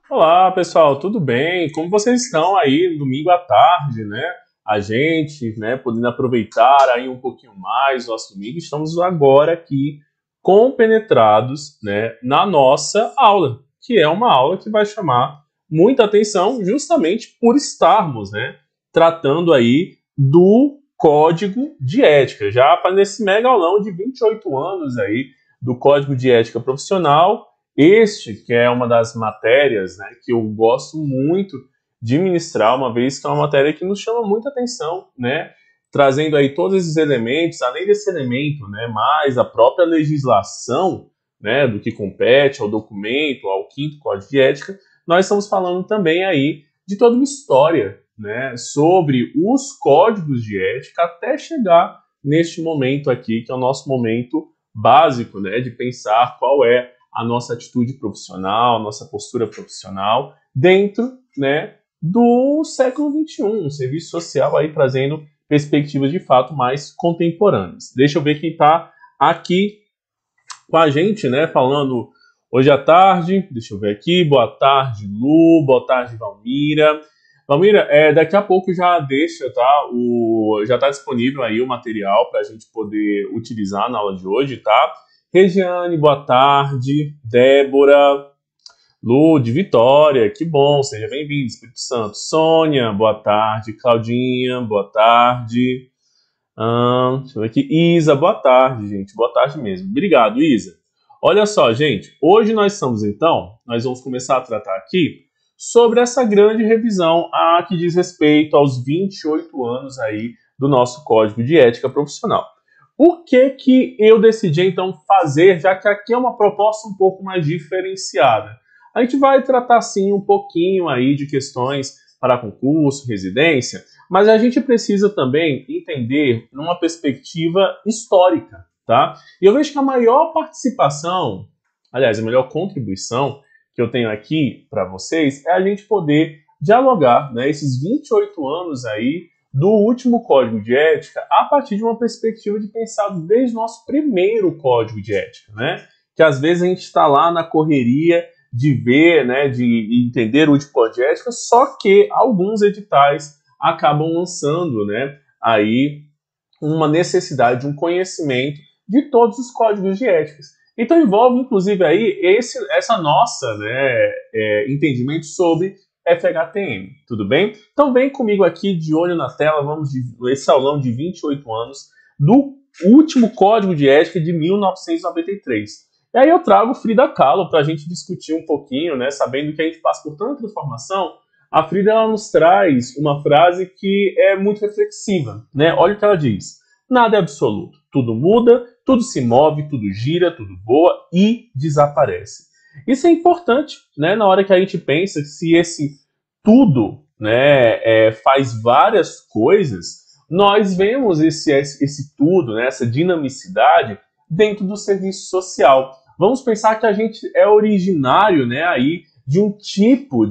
Olá, pessoal, tudo bem? Como vocês estão aí no domingo à tarde, né? A gente, né, podendo aproveitar aí um pouquinho mais o nosso domingo, estamos agora aqui compenetrados, né, na nossa aula, que é uma aula que vai chamar muita atenção justamente por estarmos, né, tratando aí do Código de Ética, já fazendo esse mega aulão de 28 anos aí do Código de Ética Profissional. Este, que é uma das matérias, né, que eu gosto muito de ministrar, uma vez que é uma matéria que nos chama muita atenção, né, trazendo aí todos esses elementos, além desse elemento, né, mais a própria legislação, né, do que compete ao documento, ao quinto Código de Ética, nós estamos falando também aí de toda uma história, né, sobre os códigos de ética até chegar neste momento aqui, que é o nosso momento básico, né, de pensar qual é a nossa atitude profissional, nossa postura profissional dentro, né, do século XXI, um serviço social aí trazendo perspectivas de fato mais contemporâneas. Deixa eu ver quem está aqui com a gente, né, falando hoje à tarde. Deixa eu ver aqui. Boa tarde, Lu. Boa tarde, Valmira. Valmira, daqui a pouco já deixa, tá? Já está disponível aí o material para a gente poder utilizar na aula de hoje, tá? Regiane, boa tarde. Débora, Lu, de Vitória, que bom, seja bem-vindo, Espírito Santo. Sônia, boa tarde. Claudinha, boa tarde. Deixa eu ver aqui. Isa, boa tarde, gente. Boa tarde mesmo. Obrigado, Isa. Olha só, gente. Hoje nós vamos começar a tratar aqui sobre essa grande revisão que diz respeito aos 28 anos aí do nosso Código de Ética Profissional. O que eu decidi, então, fazer, já que aqui é uma proposta um pouco mais diferenciada? A gente vai tratar, sim, um pouquinho aí de questões para concurso, residência, mas a gente precisa também entender numa perspectiva histórica, tá? E eu vejo que a maior participação, aliás, a melhor contribuição que eu tenho aqui para vocês é a gente poder dialogar, né, esses 28 anos aí do último Código de Ética a partir de uma perspectiva de pensar desde o nosso primeiro Código de Ética, né? Que às vezes a gente está lá na correria de ver, né, de entender o último Código de Ética, só que alguns editais acabam lançando, né, aí uma necessidade, um conhecimento de todos os códigos de éticas. Então envolve, inclusive, aí essa nossa, né, entendimento sobre FHTM, tudo bem? Então vem comigo aqui de olho na tela, vamos de esse aulão de 28 anos do último Código de Ética de 1993. E aí eu trago Frida Kahlo para a gente discutir um pouquinho, né, sabendo que a gente passa por tanta transformação. A Frida ela nos traz uma frase que é muito reflexiva, né? Olha o que ela diz: nada é absoluto, tudo muda, tudo se move, tudo gira, tudo voa e desaparece. Isso é importante, né? Na hora que a gente pensa que se esse tudo, né, faz várias coisas, nós vemos esse tudo, né, essa dinamicidade dentro do serviço social. Vamos pensar que a gente é originário, né, aí de um tipo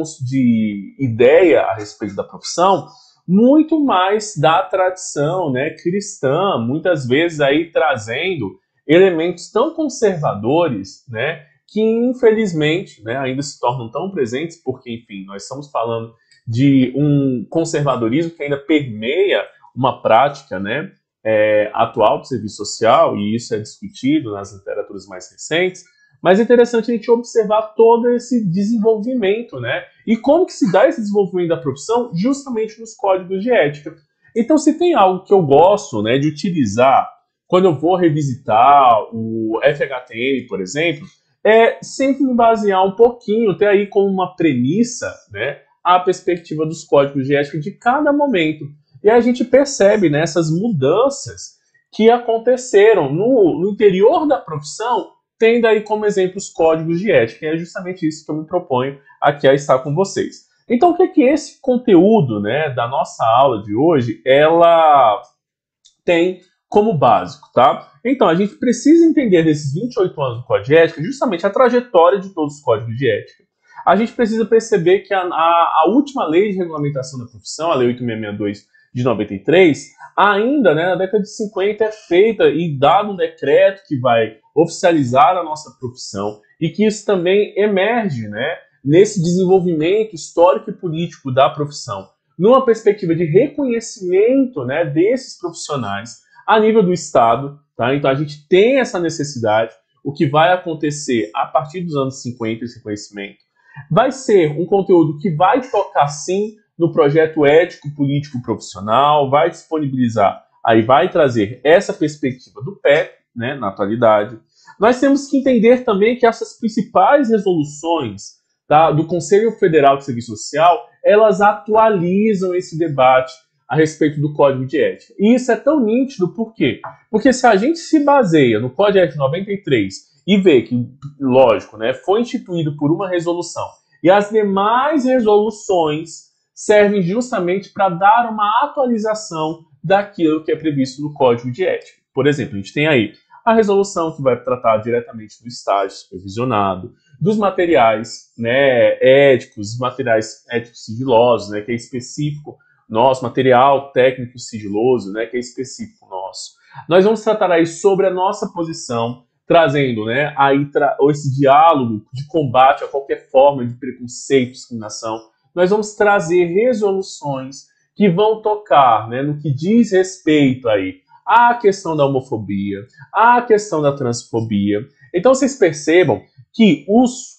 de ideia a respeito da profissão muito mais da tradição, né, cristã, muitas vezes aí trazendo elementos tão conservadores, né, que infelizmente, né, ainda se tornam tão presentes, porque, enfim, nós estamos falando de um conservadorismo que ainda permeia uma prática, né, atual do serviço social, e isso é discutido nas literaturas mais recentes, mas é interessante a gente observar todo esse desenvolvimento, né? E como que se dá esse desenvolvimento da profissão justamente nos códigos de ética. Então, se tem algo que eu gosto, né, de utilizar quando eu vou revisitar o FHTM, por exemplo, é sempre me basear um pouquinho, ter aí como uma premissa, né, a perspectiva dos códigos de ética de cada momento. E a gente percebe, né, essas mudanças que aconteceram no interior da profissão, tendo aí como exemplo os códigos de ética. E é justamente isso que eu me proponho aqui a estar com vocês. Então, o que é que esse conteúdo, né, da nossa aula de hoje, ela tem como básico, tá? Então, a gente precisa entender desses 28 anos do Código de Ética justamente a trajetória de todos os códigos de ética. A gente precisa perceber que a última lei de regulamentação da profissão, a Lei 8662 de 93, ainda, né, na década de 50 é feita e dado um decreto que vai oficializar a nossa profissão e que isso também emerge, né, nesse desenvolvimento histórico e político da profissão, numa perspectiva de reconhecimento, né, desses profissionais a nível do Estado. Tá? Então a gente tem essa necessidade. O que vai acontecer a partir dos anos 50, esse conhecimento, vai ser um conteúdo que vai tocar sim no projeto ético, político, profissional, vai disponibilizar, aí vai trazer essa perspectiva do PEP, né, na atualidade. Nós temos que entender também que essas principais resoluções, tá, do Conselho Federal de Serviço Social, elas atualizam esse debate a respeito do Código de Ética. E isso é tão nítido, por quê? Porque se a gente se baseia no Código de Ética 93 e vê que, lógico, né, foi instituído por uma resolução, e as demais resoluções servem justamente para dar uma atualização daquilo que é previsto no Código de Ética. Por exemplo, a gente tem aí a resolução que vai tratar diretamente do estágio supervisionado, dos materiais, né, éticos, materiais éticos sigilosos, né, que é específico nosso, material técnico sigiloso, né, que é específico nosso. Nós vamos tratar aí sobre a nossa posição, trazendo, né, aí esse diálogo de combate a qualquer forma de preconceito, discriminação. Nós vamos trazer resoluções que vão tocar, né, no que diz respeito aí à questão da homofobia, à questão da transfobia. Então vocês percebam que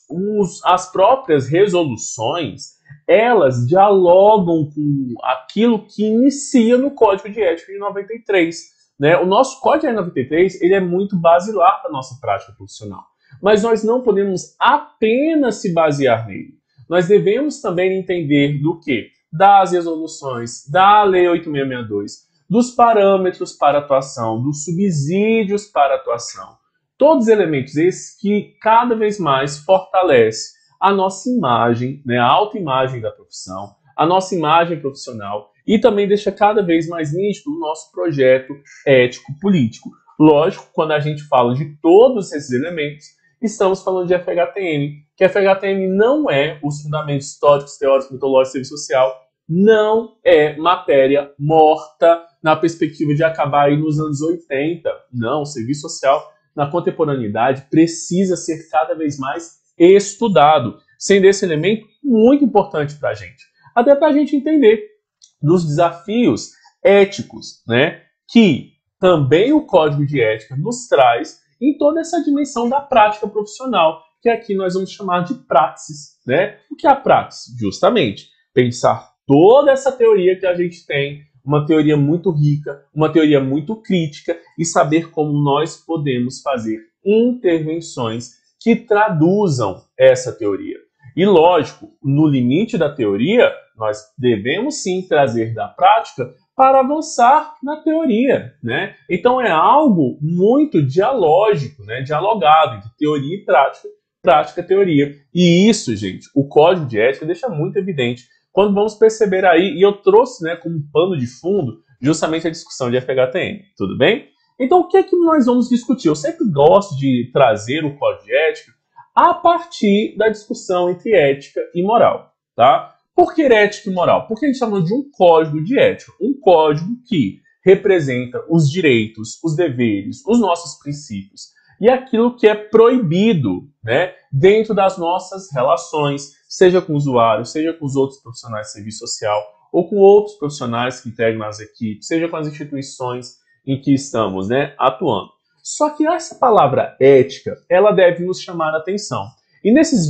as próprias resoluções, elas dialogam com aquilo que inicia no Código de Ética de 93. Né? O nosso Código de 93 ele é muito basilar para a nossa prática profissional. Mas nós não podemos apenas se basear nele. Nós devemos também entender do que? Das resoluções, da Lei 8662, dos parâmetros para atuação, dos subsídios para atuação. Todos elementos esses que cada vez mais fortalecem a nossa imagem, né, a autoimagem da profissão, a nossa imagem profissional e também deixa cada vez mais nítido o nosso projeto ético-político. Lógico, quando a gente fala de todos esses elementos, estamos falando de FHTM, que FHTM não é os fundamentos históricos, teóricos, mitológicos, serviço social, não é matéria morta na perspectiva de acabar aí nos anos 80. Não, o serviço social na contemporaneidade precisa ser cada vez mais estudado, sendo esse elemento muito importante para a gente. Até para a gente entender dos desafios éticos, né, que também o Código de Ética nos traz em toda essa dimensão da prática profissional, que aqui nós vamos chamar de praxis. Né? O que é a praxis? Justamente, pensar toda essa teoria que a gente tem, uma teoria muito rica, uma teoria muito crítica, e saber como nós podemos fazer intervenções que traduzam essa teoria. E lógico, no limite da teoria, nós devemos sim trazer da prática para avançar na teoria, né? Então é algo muito dialógico, né? Dialogado entre teoria e prática, prática e teoria. E isso, gente, o Código de Ética deixa muito evidente quando vamos perceber aí, e eu trouxe, né, como pano de fundo justamente a discussão de FHTM, tudo bem? Então o que é que nós vamos discutir? Eu sempre gosto de trazer o Código de Ética a partir da discussão entre ética e moral, tá? Por que ética e moral? Porque a gente está falando de um código de ética, um código que representa os direitos, os deveres, os nossos princípios e aquilo que é proibido, né, dentro das nossas relações, seja com o usuário, seja com os outros profissionais de serviço social ou com outros profissionais que integram as equipes, seja com as instituições em que estamos, né, atuando. Só que essa palavra ética, ela deve nos chamar a atenção. E nesses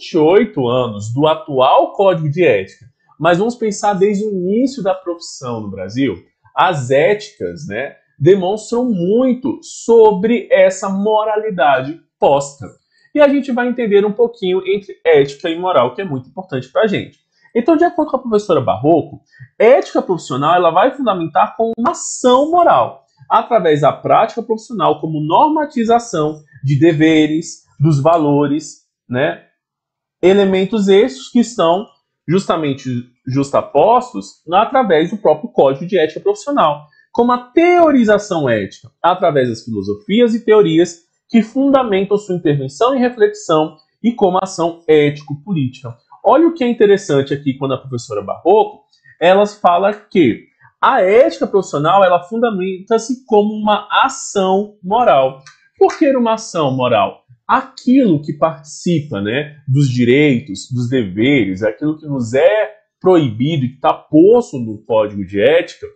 28 anos do atual Código de Ética, mas vamos pensar desde o início da profissão no Brasil, as éticas, né, demonstram muito sobre essa moralidade posta. E a gente vai entender um pouquinho entre ética e moral, que é muito importante para a gente. Então, de acordo com a professora Barroco, ética profissional ela vai fundamentar com uma ação moral, através da prática profissional como normatização de deveres, dos valores, né? Elementos esses que estão justamente justapostos através do próprio Código de Ética Profissional, como a teorização ética, através das filosofias e teorias que fundamentam sua intervenção e reflexão e como ação ético-política. Olha o que é interessante aqui quando a professora Barroco, ela fala que a ética profissional ela fundamenta-se como uma ação moral. Por que uma ação moral? aquilo que participa, né, dos direitos, dos deveres, aquilo que nos é proibido e que está posto no código de ética,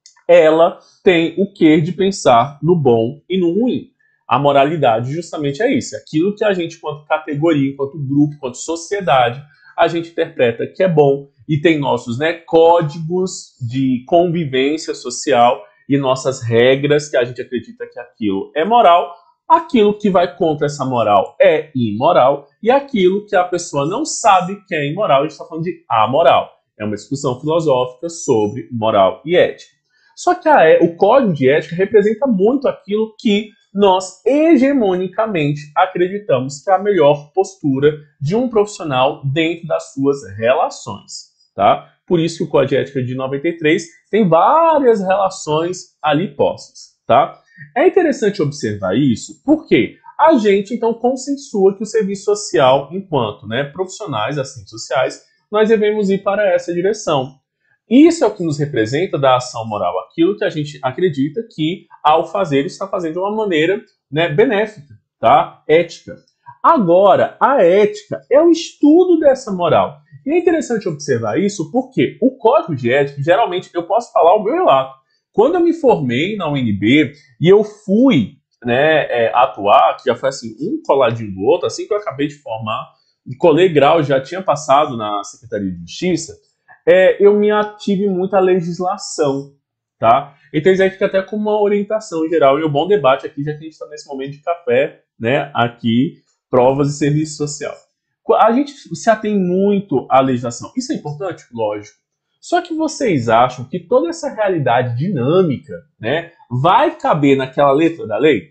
ela tem o quê de pensar no bom e no ruim. A moralidade justamente é isso, aquilo que a gente, enquanto categoria, enquanto grupo, enquanto sociedade, a gente interpreta que é bom e tem nossos, né, códigos de convivência social e nossas regras que a gente acredita que aquilo é moral, aquilo que vai contra essa moral é imoral e aquilo que a pessoa não sabe que é imoral, a gente está falando de amoral. É uma discussão filosófica sobre moral e ética. Só que o código de ética representa muito aquilo que nós hegemonicamente acreditamos que é a melhor postura de um profissional dentro das suas relações, tá? Por isso que o Código de Ética de 93 tem várias relações ali postas, tá? É interessante observar isso porque a gente, então, consensua que o serviço social, enquanto, né, profissionais, assistentes sociais, nós devemos ir para essa direção. Isso é o que nos representa da ação moral, aquilo que a gente acredita que, ao fazer, está fazendo de uma maneira, né, benéfica, tá? Ética. Agora, a ética é o estudo dessa moral. E é interessante observar isso porque o código de ética, geralmente, eu posso falar o meu relato. Quando eu me formei na UNB e eu fui, né, atuar, que já foi assim, um coladinho do outro, assim que eu acabei de formar, colei grau, já tinha passado na Secretaria de Justiça, eu me ative muito à legislação, tá? Então isso aí fica até com uma orientação geral e um bom debate aqui, já que a gente está nesse momento de café, né? Aqui, provas e serviço social. A gente se atém muito à legislação. Isso é importante? Lógico. Só que vocês acham que toda essa realidade dinâmica, né, vai caber naquela letra da lei?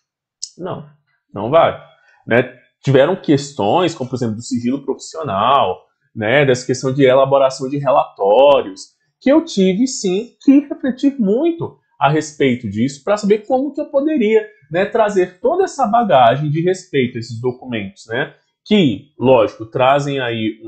Não, não vai. Né? Tiveram questões, como por exemplo, do sigilo profissional, né, dessa questão de elaboração de relatórios, que eu tive sim que refletir muito a respeito disso para saber como que eu poderia, né, trazer toda essa bagagem de respeito a esses documentos, né, que, lógico, trazem aí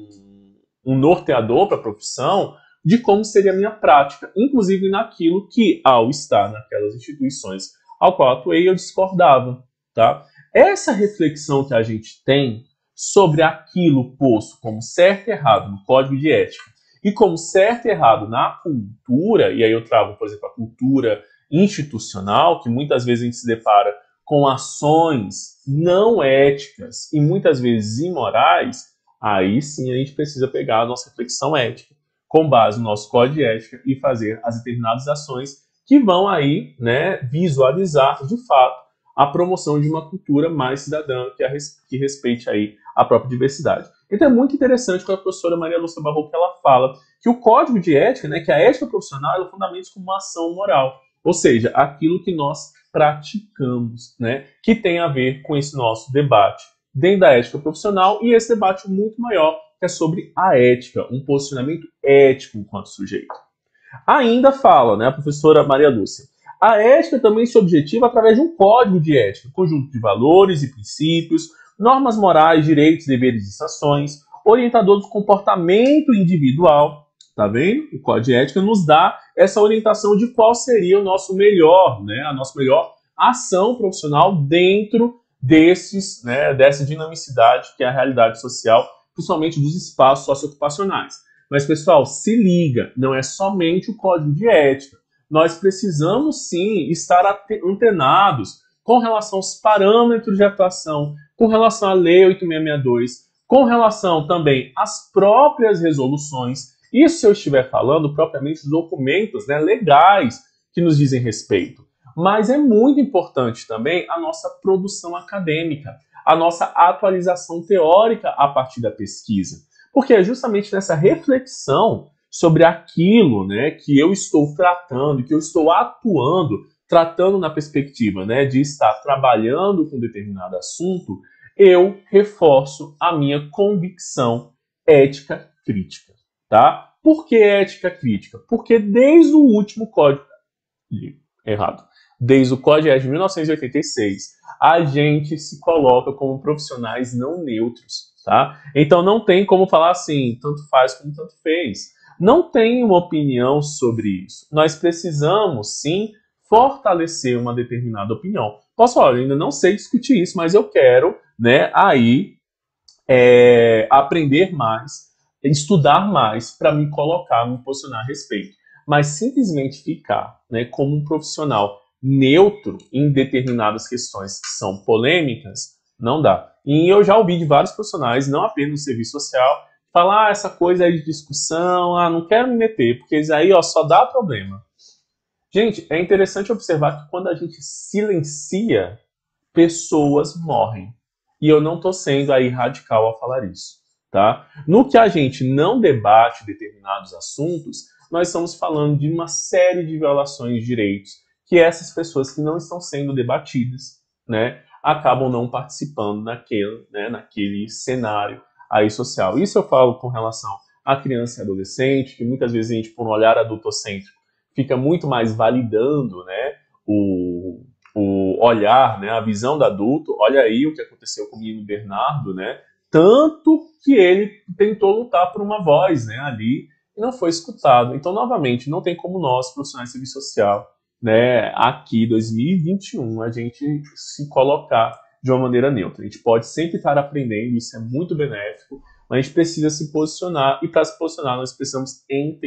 um norteador para a profissão de como seria a minha prática, inclusive naquilo que, ao estar naquelas instituições ao qual atuei, eu discordava, tá? Essa reflexão que a gente tem sobre aquilo posto como certo e errado no código de ética e como certo e errado na cultura, e aí eu trago, por exemplo, a cultura institucional, que muitas vezes a gente se depara com ações não éticas e muitas vezes imorais, aí sim a gente precisa pegar a nossa reflexão ética com base no nosso código de ética e fazer as determinadas ações que vão aí, né, visualizar de fato a promoção de uma cultura mais cidadã que respeite aí a própria diversidade. Então é muito interessante com a professora Maria Lúcia Barroco que ela fala que o código de ética, né, que a ética profissional, ela fundamenta como uma ação moral, ou seja, aquilo que nós praticamos, né, que tem a ver com esse nosso debate dentro da ética profissional e esse debate muito maior que é sobre a ética, um posicionamento ético enquanto sujeito. Ainda fala, né, a professora Maria Lúcia, a ética também se objetiva através de um código de ética, conjunto de valores e princípios, normas morais, direitos, deveres e sanções, orientador do comportamento individual. Tá vendo? O código de ética nos dá essa orientação de qual seria o nosso melhor, né, a nossa melhor ação profissional dentro desses, né, dessa dinamicidade que é a realidade social, principalmente dos espaços socioocupacionais. Mas, pessoal, se liga, não é somente o código de ética. Nós precisamos, sim, estar antenados com relação aos parâmetros de atuação, com relação à Lei 8662, com relação também às próprias resoluções. Isso se eu estiver falando propriamente dos documentos, né, legais que nos dizem respeito. Mas é muito importante também a nossa produção acadêmica, a nossa atualização teórica a partir da pesquisa. Porque é justamente nessa reflexão sobre aquilo, né, que eu estou tratando, que eu estou atuando, tratando na perspectiva, né, de estar trabalhando com determinado assunto, eu reforço a minha convicção ética crítica, tá? Por que ética crítica? Porque desde o último código desde o Código de Ética de 1986, a gente se coloca como profissionais não neutros, tá? Então não tem como falar assim, tanto faz como tanto fez. Não tem uma opinião sobre isso. Nós precisamos, sim, fortalecer uma determinada opinião. Posso falar, eu ainda não sei discutir isso, mas eu quero, né, aí aprender mais, estudar mais para me colocar, me posicionar a respeito. Mas simplesmente ficar, né, como um profissional neutro em determinadas questões que são polêmicas, não dá. E eu já ouvi de vários profissionais, não apenas no serviço social, falar essa coisa aí de discussão, não quero me meter, porque isso aí só dá problema. Gente, é interessante observar que quando a gente silencia, pessoas morrem. E eu não estou sendo aí radical ao falar isso, tá? No que a gente não debate determinados assuntos, nós estamos falando de uma série de violações de direitos que essas pessoas que não estão sendo debatidas, né, acabam não participando naquele cenário aí social. Isso eu falo com relação à criança e adolescente, que muitas vezes a gente, por um olhar adultocêntrico, fica muito mais validando, né, o olhar, né, a visão do adulto. Olha aí o que aconteceu com o menino Bernardo, né? Tanto que ele tentou lutar por uma voz, né, ali e não foi escutado. Então, novamente, não tem como nós, profissionais de serviço social, né, aqui 2021, a gente se colocar de uma maneira neutra. A gente pode sempre estar aprendendo, isso é muito benéfico, mas a gente precisa se posicionar, e para se posicionar nós precisamos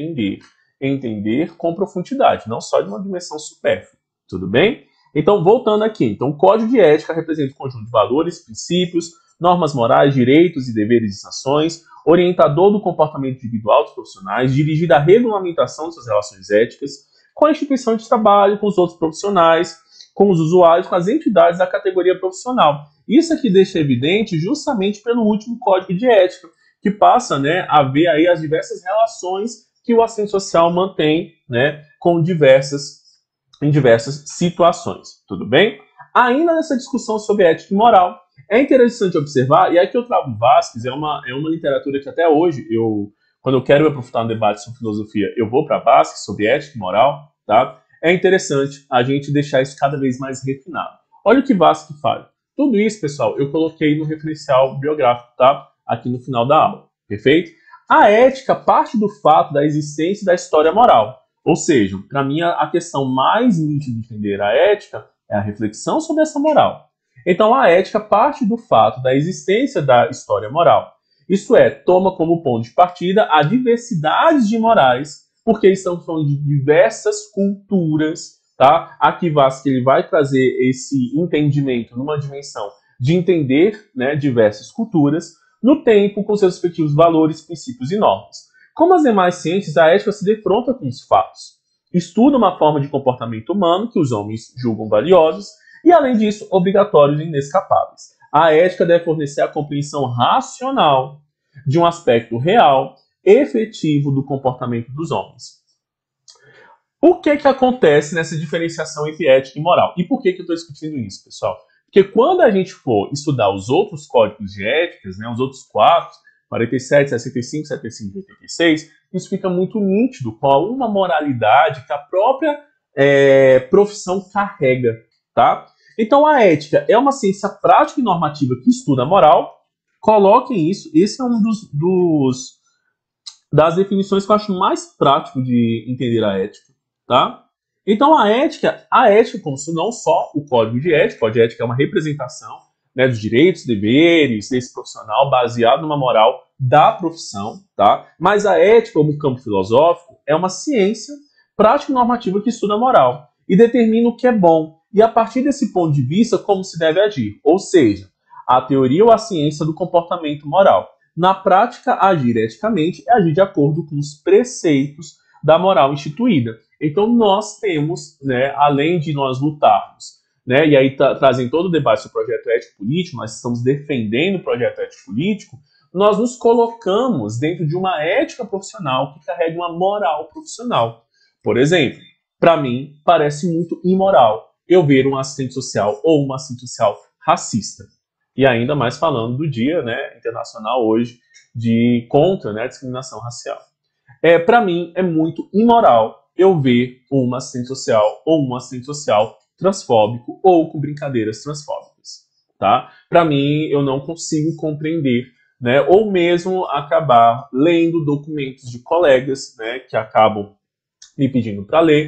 entender com profundidade, não só de uma dimensão supérflua. Tudo bem? Então, voltando aqui. Então, o Código de Ética representa um conjunto de valores, princípios, normas morais, direitos e deveres e sanções, orientador do comportamento individual dos profissionais, dirigido à regulamentação de suas relações éticas, com a instituição de trabalho, com os outros profissionais, com os usuários, com as entidades da categoria profissional. Isso aqui deixa evidente justamente pelo último Código de Ética, que passa, né, a ver aí as diversas relações que o assistente social mantém, né, em diversas situações. Tudo bem? Ainda nessa discussão sobre ética e moral, é interessante observar, e aqui eu trago Vasquez, é uma literatura que até hoje, quando eu quero me aprofundar no debate sobre filosofia, eu vou para Vasquez, sobre ética e moral, tá? É interessante a gente deixar isso cada vez mais refinado. Olha o que Vasquez fala. Tudo isso, pessoal, eu coloquei no referencial biográfico, tá? Aqui no final da aula, perfeito? A ética parte do fato da existência da história moral. Ou seja, para mim, a questão mais nítida de entender a ética é a reflexão sobre essa moral. Então, a ética parte do fato da existência da história moral. Isso é, toma como ponto de partida a diversidade de morais, porque estamos falando de diversas culturas, tá? Aqui Vasquez ele vai trazer esse entendimento numa dimensão de entender, né, diversas culturas, no tempo com seus respectivos valores, princípios e normas. Como as demais ciências, a ética se defronta com os fatos. Estuda uma forma de comportamento humano que os homens julgam valiosos e, além disso, obrigatórios e inescapáveis. A ética deve fornecer a compreensão racional de um aspecto real, efetivo do comportamento dos homens. O que acontece nessa diferenciação entre ética e moral? E por que eu estou discutindo isso, pessoal? Porque quando a gente for estudar os outros códigos de éticas, né, os outros 47, 65, 75 e 86, isso fica muito nítido com uma moralidade que a própria profissão carrega, tá? Então, a ética é uma ciência prática e normativa que estuda a moral. Coloquem isso. Esse é um das definições que eu acho mais prático de entender a ética, tá? Então, a ética, como se não só o código de ética. O código de ética é uma representação, né, dos direitos, deveres desse profissional baseado numa moral da profissão, tá? Mas a ética, como campo filosófico, é uma ciência prática e normativa que estuda a moral e determina o que é bom. E a partir desse ponto de vista, como se deve agir. Ou seja, a teoria ou a ciência do comportamento moral. Na prática, agir eticamente é agir de acordo com os preceitos da moral instituída. Então, nós temos, né, além de nós lutarmos, né, e aí trazem todo o debate sobre o projeto ético-político, nós estamos defendendo o projeto ético-político, nós nos colocamos dentro de uma ética profissional que carrega uma moral profissional. Por exemplo, para mim, parece muito imoral eu ver um assistente social ou uma assistente social racista. E ainda mais falando do dia, né, internacional hoje contra, né, a discriminação racial. Para mim, é muito imoral eu ver uma assistente social ou um assistente social transfóbico ou com brincadeiras transfóbicas. Tá? Para mim, eu não consigo compreender, né, ou mesmo acabar lendo documentos de colegas, né, que acabam me pedindo para ler,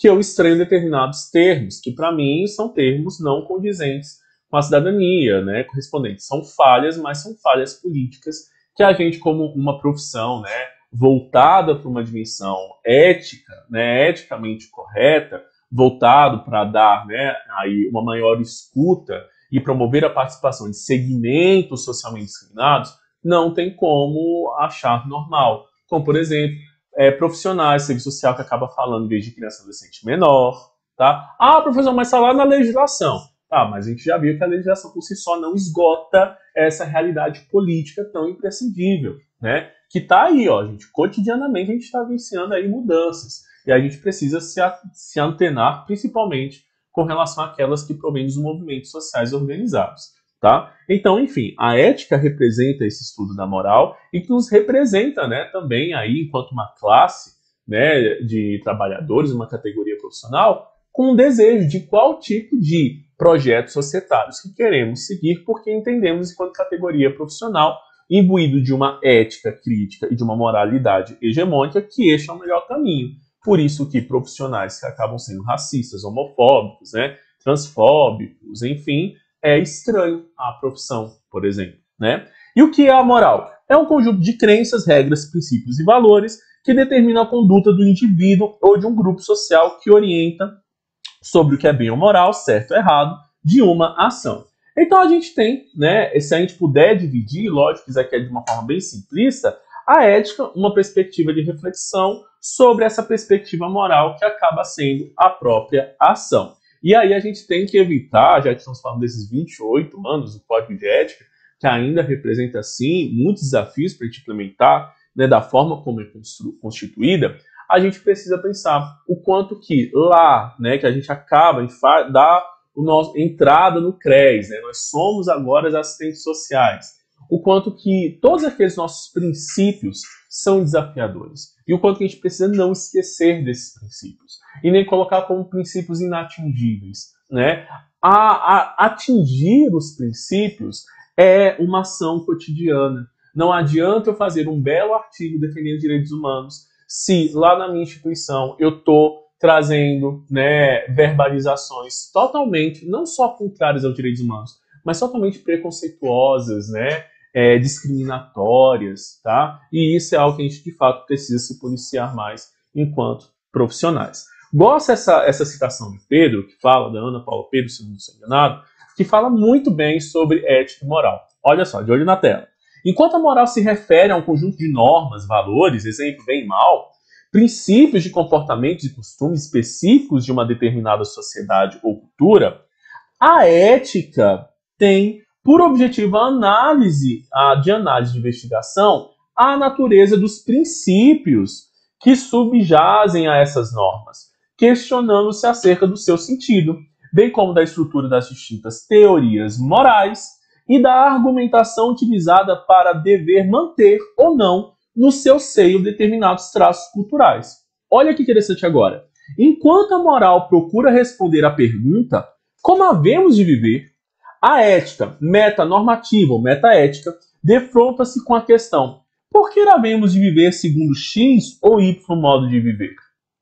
que eu estranho determinados termos, que para mim são termos não condizentes com a cidadania, né, correspondentes. São falhas, mas são falhas políticas que a gente, como uma profissão, né, voltada para uma dimensão ética, né, eticamente correta, voltado para dar, né, aí uma maior escuta e promover a participação de segmentos socialmente discriminados, não tem como achar normal. Como, por exemplo, profissionais de serviço social que acaba falando desde criança e adolescente menor, tá? Ah, professor, mas está lá na legislação. Tá, mas a gente já viu que a legislação por si só não esgota essa realidade política tão imprescindível, né? Que está aí, ó, gente, cotidianamente a gente está vivenciando aí mudanças. E a gente precisa se antenar, principalmente com relação àquelas que provêm dos movimentos sociais organizados, tá? Então, enfim, a ética representa esse estudo da moral e que nos representa, né, também aí, enquanto uma classe, né, de trabalhadores, uma categoria profissional, com um desejo de qual tipo de projetos societários que queremos seguir, porque entendemos, enquanto categoria profissional, imbuído de uma ética crítica e de uma moralidade hegemônica, que este é o melhor caminho. Por isso que profissionais que acabam sendo racistas, homofóbicos, né, transfóbicos, enfim, é estranho à profissão, por exemplo, né? E o que é a moral? É um conjunto de crenças, regras, princípios e valores que determinam a conduta do indivíduo ou de um grupo social que orienta sobre o que é bem ou moral, certo ou errado, de uma ação. Então a gente tem, né, se a gente puder dividir, lógico que isso aqui é de uma forma bem simplista, a ética, uma perspectiva de reflexão sobre essa perspectiva moral que acaba sendo a própria ação. E aí a gente tem que evitar, já que estamos falando desses 28 anos do Código de Ética, que ainda representa, sim, muitos desafios para a gente implementar, né, da forma como é constituída, a gente precisa pensar o quanto que lá, né, que a gente acaba de dar a nossa entrada no CRES, né, nós somos agora os assistentes sociais, o quanto que todos aqueles nossos princípios são desafiadores e o quanto que a gente precisa não esquecer desses princípios e nem colocar como princípios inatingíveis, né? Atingir os princípios é uma ação cotidiana. Não adianta eu fazer um belo artigo defendendo direitos humanos se lá na minha instituição eu estou trazendo, né, verbalizações totalmente, não só contrárias aos direitos humanos, mas totalmente preconceituosas, né, discriminatórias, tá? E isso é algo que a gente, de fato, precisa se policiar mais enquanto profissionais. Gosto essa citação de Pedro, que fala, da Ana Paula Pedro, se não estou enganado, que fala muito bem sobre ética e moral. Olha só, de olho na tela. Enquanto a moral se refere a um conjunto de normas, valores, exemplo, bem e mal, princípios de comportamentos e costumes específicos de uma determinada sociedade ou cultura, a ética tem por objetivo a análise de investigação a natureza dos princípios que subjazem a essas normas, questionando-se acerca do seu sentido, bem como da estrutura das distintas teorias morais e da argumentação utilizada para dever manter ou não no seu seio determinados traços culturais. Olha que interessante agora. Enquanto a moral procura responder à pergunta como havemos de viver, a ética metanormativa ou metaética defronta-se com a questão: por que havemos de viver segundo X ou Y modo de viver?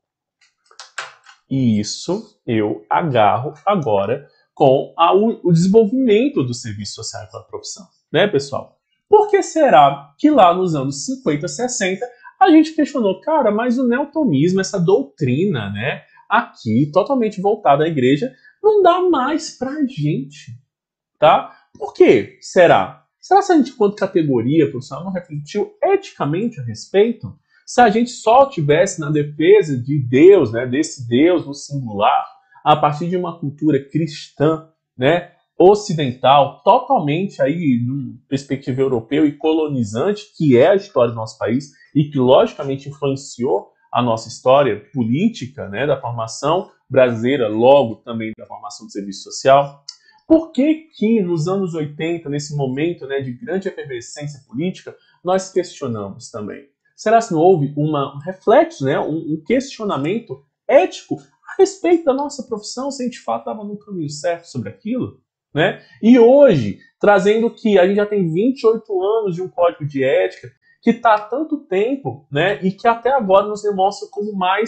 E isso eu agarro agora com o desenvolvimento do serviço social para a profissão, né, pessoal? Por que será que lá nos anos 50, 60, a gente questionou, cara, mas o neotomismo, essa doutrina, né, aqui, totalmente voltada à igreja, não dá mais pra gente, tá? Por que será? Será que a gente, enquanto categoria profissional, não refletiu eticamente a respeito? Se a gente só tivesse na defesa de Deus, né, desse Deus no singular, a partir de uma cultura cristã, né, ocidental, totalmente aí numa perspectiva europeu e colonizante, que é a história do nosso país e que logicamente influenciou a nossa história política, né, da formação brasileira, logo também da formação do serviço social. Por que que nos anos 80, nesse momento, né, de grande efervescência política, nós questionamos também? Será que não houve um reflexo, né, um questionamento ético a respeito da nossa profissão, se a gente de fato estava no caminho certo sobre aquilo? Né? E hoje, trazendo que a gente já tem 28 anos de um código de ética que está há tanto tempo, né, e que até agora nos demonstra como mais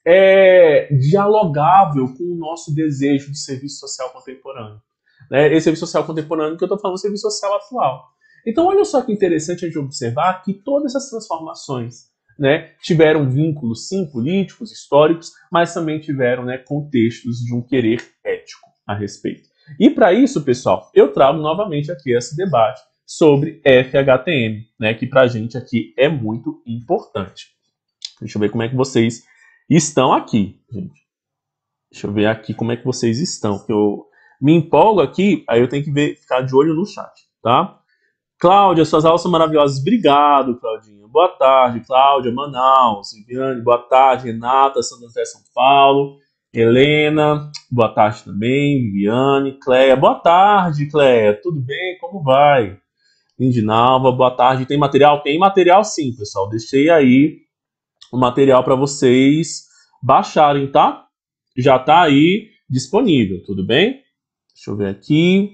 dialogável com o nosso desejo de serviço social contemporâneo. Né? Esse serviço social contemporâneo que eu estou falando, é serviço social atual. Então, olha só que interessante a gente observar que todas essas transformações, né, tiveram vínculos, sim, políticos, históricos, mas também tiveram, né, contextos de um querer ético a respeito. E para isso, pessoal, eu trago novamente aqui esse debate sobre FHTM, né, que para a gente aqui é muito importante. Deixa eu ver como é que vocês estão aqui, gente. Deixa eu ver aqui como é que vocês estão, que eu me empolgo aqui, aí eu tenho que ficar de olho no chat, tá? Cláudia, suas aulas são maravilhosas. Obrigado, Claudinha. Boa tarde, Cláudia, Manaus. Viviane, boa tarde. Renata, Santo André, São Paulo. Helena, boa tarde também. Viviane, Cleia, boa tarde, Cleia. Tudo bem? Como vai? Lindinalva, boa tarde. Tem material? Tem material sim, pessoal. Deixei aí o material para vocês baixarem, tá? Já tá aí disponível, tudo bem? Deixa eu ver aqui.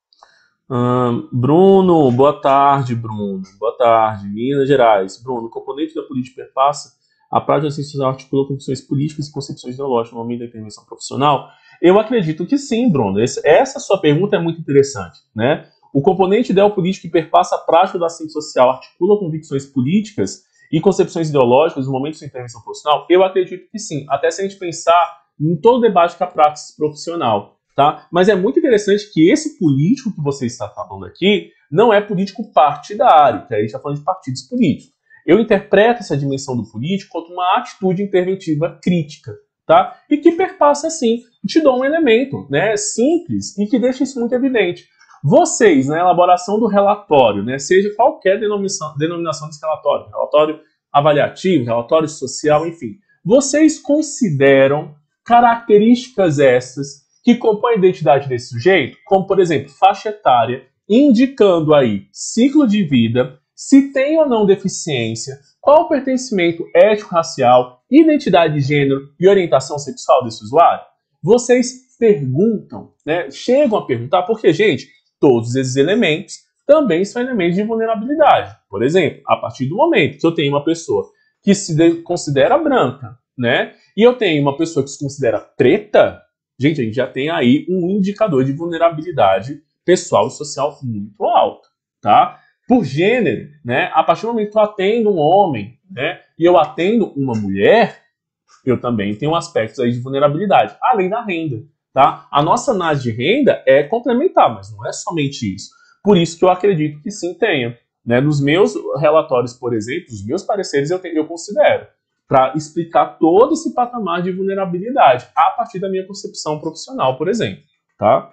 Bruno, boa tarde, Bruno. Boa tarde, Minas Gerais. Bruno, o componente da política perpassa a prática da ciência social articula convicções políticas e concepções ideológicas no momento da intervenção profissional? Eu acredito que sim, Bruno. Essa sua pergunta é muito interessante, né? O componente ideopolítico que perpassa a prática da ciência social articula convicções políticas e concepções ideológicas no momento da intervenção profissional? Eu acredito que sim. Até se a gente pensar em todo o debate com a prática profissional. Tá? Mas é muito interessante que esse político que você está falando aqui não é político partidário, que aí a gente está falando de partidos políticos. Eu interpreto essa dimensão do político como uma atitude interventiva crítica, tá? E que perpassa, assim, te dou um elemento, né, simples e que deixa isso muito evidente. Vocês, na elaboração do relatório, né, seja qualquer denominação desse relatório avaliativo, relatório social, enfim, vocês consideram características essas que compõem a identidade desse sujeito, como, por exemplo, faixa etária, indicando aí ciclo de vida, se tem ou não deficiência, qual o pertencimento étnico-racial, identidade de gênero e orientação sexual desse usuário? Vocês perguntam, né? Chegam a perguntar, porque, gente, todos esses elementos também são elementos de vulnerabilidade. Por exemplo, a partir do momento que eu tenho uma pessoa que se considera branca, né? E eu tenho uma pessoa que se considera preta, gente, a gente já tem aí um indicador de vulnerabilidade pessoal e social muito alto, tá? Por gênero, né? A partir do momento que eu atendo um homem, né? E eu atendo uma mulher, eu também tenho aspectos aí de vulnerabilidade, além da renda, tá? A nossa análise de renda é complementar, mas não é somente isso. Por isso que eu acredito que sim tenha, né? Nos meus relatórios, por exemplo, os meus pareceres eu considero, para explicar todo esse patamar de vulnerabilidade a partir da minha concepção profissional, por exemplo, tá?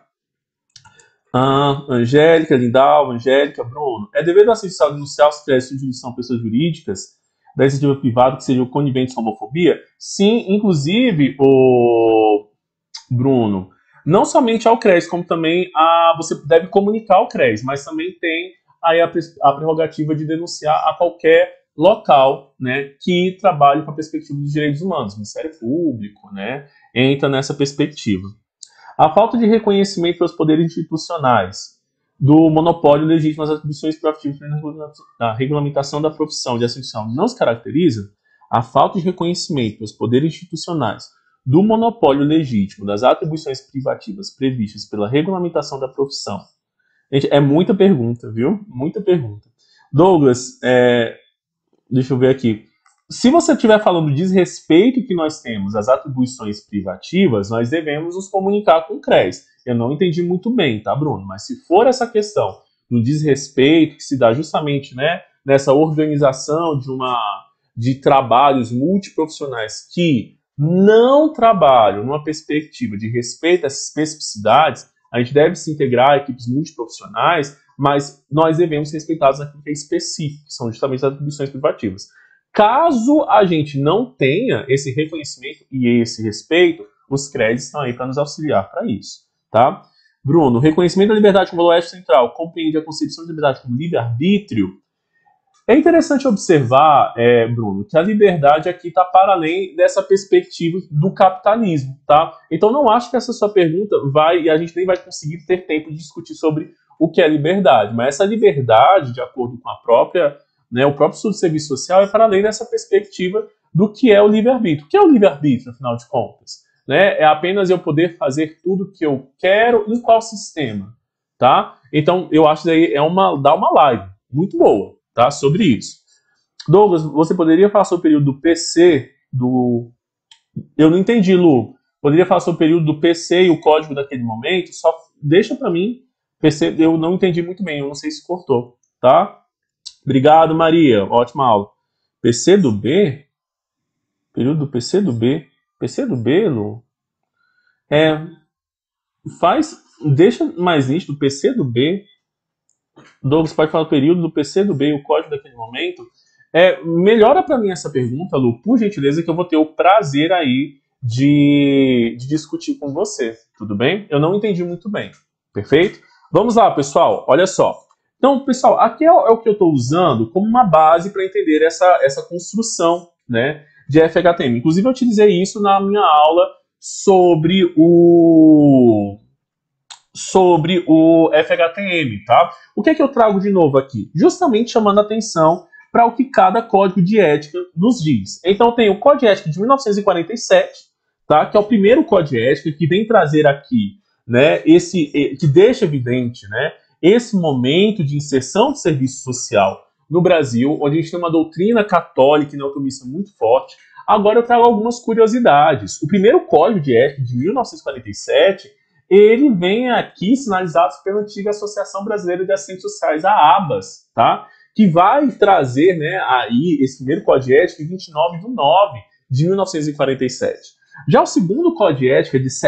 Angélica, Lindalva, Angélica, Bruno. É dever da assistência denunciar os créditos de jurisdição pessoas jurídicas da iniciativa privada que sejam coniventes com a homofobia? Sim, inclusive, o Bruno, não somente ao CRES, como também você deve comunicar ao CRES, mas também tem aí a prerrogativa de denunciar a qualquer local, né, que trabalhe com a perspectiva dos direitos humanos, Ministério Público, né, entra nessa perspectiva. A falta de reconhecimento pelos poderes institucionais do monopólio legítimo às atribuições privativas na regulamentação da profissão de assistência não se caracteriza? A falta de reconhecimento pelos poderes institucionais do monopólio legítimo das atribuições privativas previstas pela regulamentação da profissão. Gente, é muita pergunta, viu? Muita pergunta. Douglas, deixa eu ver aqui. Se você estiver falando do desrespeito que nós temos às atribuições privativas, nós devemos nos comunicar com o CRES. Eu não entendi muito bem, tá, Bruno? Mas se for essa questão do desrespeito que se dá justamente, né, nessa organização de trabalhos multiprofissionais que não trabalham numa perspectiva de respeito às especificidades, a gente deve se integrar a equipes multiprofissionais, mas nós devemos ser respeitados naquilo que é específico, que são justamente as atribuições privativas. Caso a gente não tenha esse reconhecimento e esse respeito, os créditos estão aí para nos auxiliar para isso, tá? Bruno, o reconhecimento da liberdade como valor ético central compreende a concepção de liberdade como livre-arbítrio? É interessante observar, Bruno, que a liberdade aqui está para além dessa perspectiva do capitalismo, tá? Então não acho que essa sua pergunta e a gente nem vai conseguir ter tempo de discutir sobre o que é liberdade, mas essa liberdade, de acordo com a própria, né, o próprio estudo de serviço social, é para além dessa perspectiva do que é o livre-arbítrio. O que é o livre-arbítrio, afinal de contas? Né? É apenas eu poder fazer tudo o que eu quero em qual sistema, tá? Então, eu acho que daí dá uma live muito boa, tá? Sobre isso. Douglas, você poderia falar sobre o período do PC, Eu não entendi, Lu. Poderia falar sobre o período do PC e o código daquele momento? Só deixa para mim. PC, eu não entendi muito bem, eu não sei se cortou, tá? Obrigado, Maria. Ótima aula. PC do B? Período do PC do B? PC do B, Lu? Deixa mais nítido o PC do B. Douglas, pode falar o período do PC do B e o código daquele momento? Melhora para mim essa pergunta, Lu, por gentileza, que eu vou ter o prazer aí de discutir com você, tudo bem? Eu não entendi muito bem, perfeito? Vamos lá, pessoal, olha só. Então, pessoal, aqui é o que eu estou usando como uma base para entender essa construção, né, de FHTM. Inclusive, eu utilizei isso na minha aula sobre o FHTM, tá? O que é que eu trago de novo aqui? Justamente chamando a atenção para o que cada código de ética nos diz. Então tem o Código de Ética de 1947, tá? Que é o primeiro Código de Ética que vem trazer aqui, né, que deixa evidente, né, esse momento de inserção de serviço social no Brasil, onde a gente tem uma doutrina católica e neotomista muito forte. Agora eu trago algumas curiosidades. O primeiro Código de Ética de 1947, ele vem aqui sinalizado pela antiga Associação Brasileira de Assistentes Sociais, a ABAS, tá? Que vai trazer, né, aí esse primeiro Código de Ética em 29/9 de 1947. Já o segundo Código de Ética de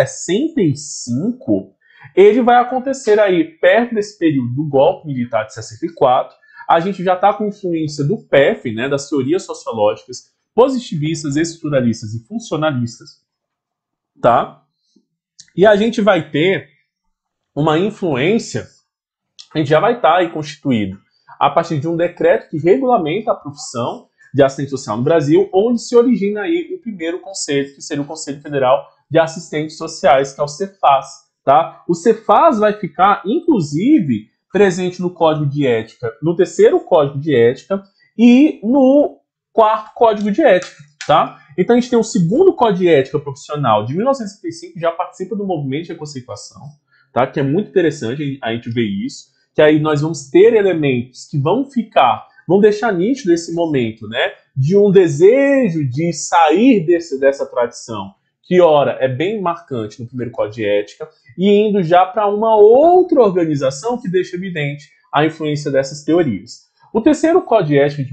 65, ele vai acontecer aí perto desse período do golpe militar de 64. A gente já está com influência do PEF, né, das teorias sociológicas positivistas, estruturalistas e funcionalistas, tá? E a gente vai ter uma influência, a gente já vai estar aí constituído a partir de um decreto que regulamenta a profissão de assistente social no Brasil, onde se origina aí o primeiro conselho, que seria o Conselho Federal de Assistentes Sociais, que é o Cefas, tá? O Cefas vai ficar, inclusive, presente no Código de Ética, no terceiro Código de Ética e no quarto Código de Ética, tá? Então a gente tem o segundo Código de Ética Profissional de 1965, que já participa do movimento de reconceituação, tá? Que é muito interessante a gente ver isso, que aí nós vamos ter elementos que vão deixar nítido esse momento, né, de um desejo de sair dessa tradição, que ora é bem marcante no primeiro Código de Ética, e indo já para uma outra organização que deixa evidente a influência dessas teorias. O terceiro Código de Ética de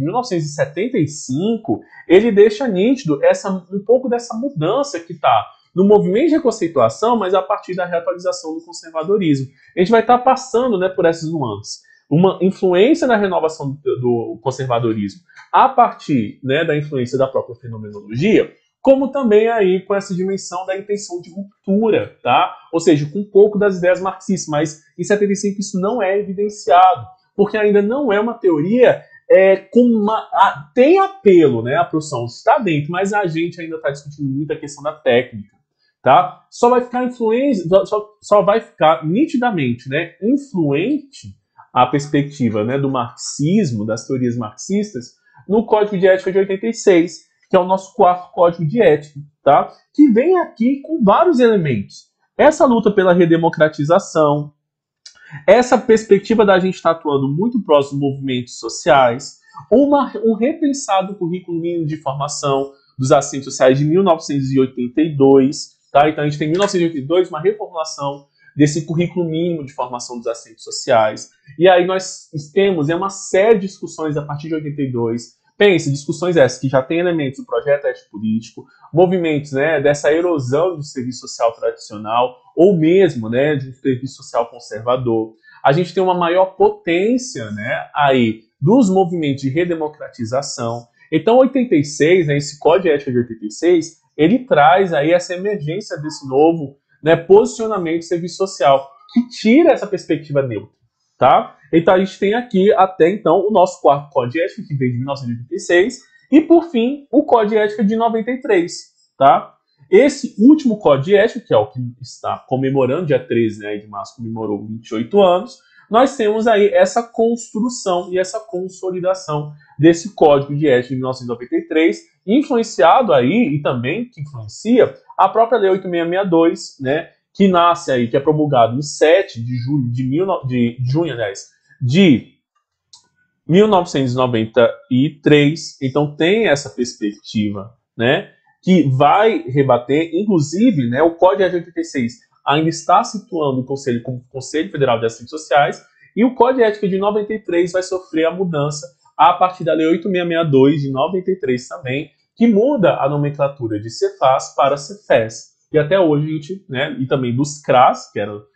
1975, ele deixa nítido um pouco dessa mudança que está no movimento de reconceituação, mas a partir da reatualização do conservadorismo. A gente vai estar passando, né, por essas nuances. Uma influência na renovação do conservadorismo a partir, né, da influência da própria fenomenologia, como também aí com essa dimensão da intenção de ruptura, tá? Ou seja, com um pouco das ideias marxistas, mas em 75 isso não é evidenciado, porque ainda não é uma teoria tem apelo, né? A profissão está dentro, mas a gente ainda está discutindo muito a questão da técnica, tá? Só vai ficar nitidamente, né, influente a perspectiva, né, do marxismo, das teorias marxistas, no Código de Ética de 86, que é o nosso quarto Código de Ética, tá? Que vem aqui com vários elementos. Essa luta pela redemocratização, essa perspectiva da gente estar atuando muito próximo dos movimentos sociais, um repensado currículo mínimo de formação dos assistentes sociais de 1982, tá? Então a gente tem em 1982 uma reformulação desse currículo mínimo de formação dos assistentes sociais. E aí nós temos uma série de discussões a partir de 82. Pense, discussões essas que já tem elementos do projeto ético-político, movimentos, né, dessa erosão do serviço social tradicional, ou mesmo, né, de um serviço social conservador. A gente tem uma maior potência, né, aí dos movimentos de redemocratização. Então, 86, né, esse Código de Ética de 86, ele traz aí essa emergência desse novo, né, posicionamento de serviço social, que tira essa perspectiva neutra, tá? Então a gente tem aqui até então o nosso quarto Código de Ética, que veio de 1986, e por fim o Código de Ética de 93, tá? Esse último Código de Ética, que é o que está comemorando, dia 13, né, de março, comemorou 28 anos, nós temos aí essa construção e essa consolidação desse Código de Ética de 1993, influenciado aí, e também que influencia, a própria Lei 8662, né, que nasce aí, que é promulgado em 7 de julho de junho, aliás, de 1993. Então tem essa perspectiva, né, que vai rebater, inclusive, né, o Código de Ética de 86 ainda está situando o Conselho como Conselho Federal de Assistentes Sociais, e o Código de Ética de 93 vai sofrer a mudança a partir da Lei 8662 de 93 também, que muda a nomenclatura de Cefas para Cefes. E até hoje a gente, né, e também dos CRAS, que era o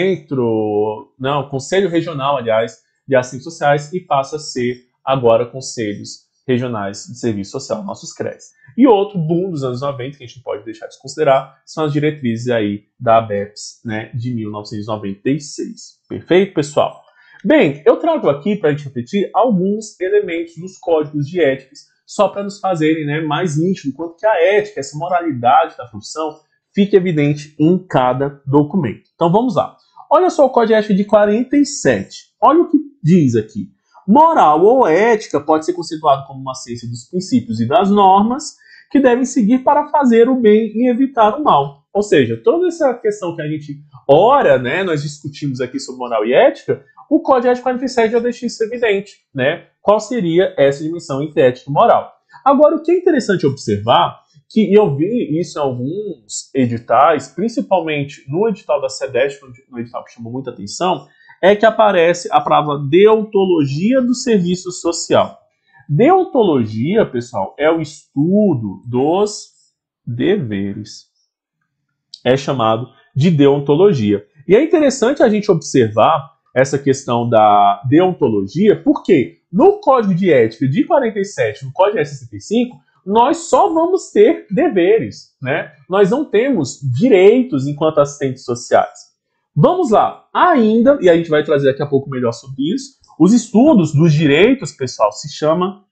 Conselho Regional, aliás, de Assistentes Sociais, e passa a ser agora Conselhos Regionais de Serviço Social, nossos CRES. E outro boom dos anos 90, que a gente não pode deixar de considerar, são as diretrizes aí da ABEPS, né, de 1996. Perfeito, pessoal? Bem, eu trago aqui para a gente refletir alguns elementos dos códigos de éticas, só para nos fazerem, né, mais nítido quanto que a ética, essa moralidade da profissão, fique evidente em cada documento. Então vamos lá. Olha só o Código de Ética de 47. Olha o que diz aqui. Moral ou ética pode ser conceituado como uma ciência dos princípios e das normas que devem seguir para fazer o bem e evitar o mal. Ou seja, toda essa questão que a gente ora, né, nós discutimos aqui sobre moral e ética, o Código de Ética 47 já deixa isso evidente, né? Qual seria essa dimensão entre ética e moral? Agora, o que é interessante observar, que eu vi isso em alguns editais, principalmente no edital da SEDESC, no edital que chamou muita atenção, é que aparece a palavra deontologia do serviço social. Deontologia, pessoal, é o estudo dos deveres. É chamado de deontologia. E é interessante a gente observar essa questão da deontologia, porque no Código de Ética de 47, no Código de Ética 65, nós só vamos ter deveres, né? Nós não temos direitos enquanto assistentes sociais. Vamos lá, ainda, e a gente vai trazer daqui a pouco melhor sobre isso, os estudos dos direitos, pessoal, se chama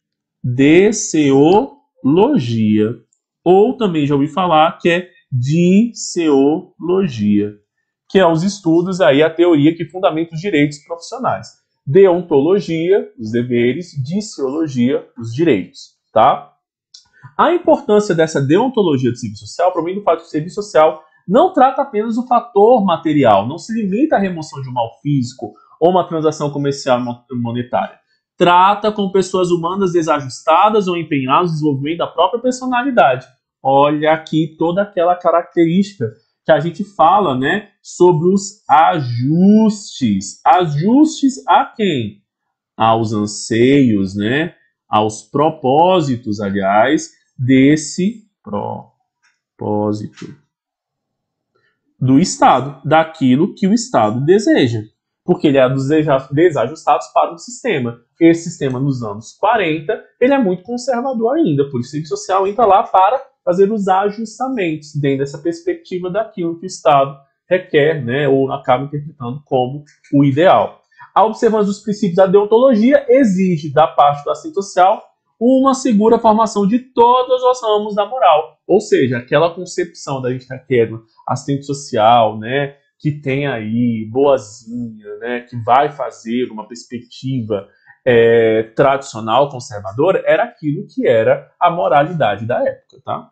deseologia, ou também já ouvi falar que é disseologia, que é os estudos aí, a teoria que fundamenta os direitos profissionais. Deontologia, os deveres, disseologia, os direitos, tá? A importância dessa deontologia do serviço social provém do fato que o serviço social não trata apenas o fator material, não se limita à remoção de um mal físico ou uma transação comercial monetária. Trata com pessoas humanas desajustadas ou empenhadas no desenvolvimento da própria personalidade. Olha aqui toda aquela característica que a gente fala, né, sobre os ajustes. Ajustes a quem? Aos anseios, né, aos propósitos, aliás, desse propósito do Estado, daquilo que o Estado deseja. Porque ele é dos desajustados para o sistema. Esse sistema, nos anos 40, ele é muito conservador ainda, por isso o serviço social entra lá para fazer os ajustamentos dentro dessa perspectiva daquilo que o Estado requer, né, ou acaba interpretando como o ideal. A observância dos princípios da deontologia exige da parte do assistente social uma segura formação de todos os ramos da moral, ou seja, aquela concepção da gente querendo assistente social, né, que tem aí boazinha, né, que vai fazer uma perspectiva tradicional, conservadora, era aquilo que era a moralidade da época, tá?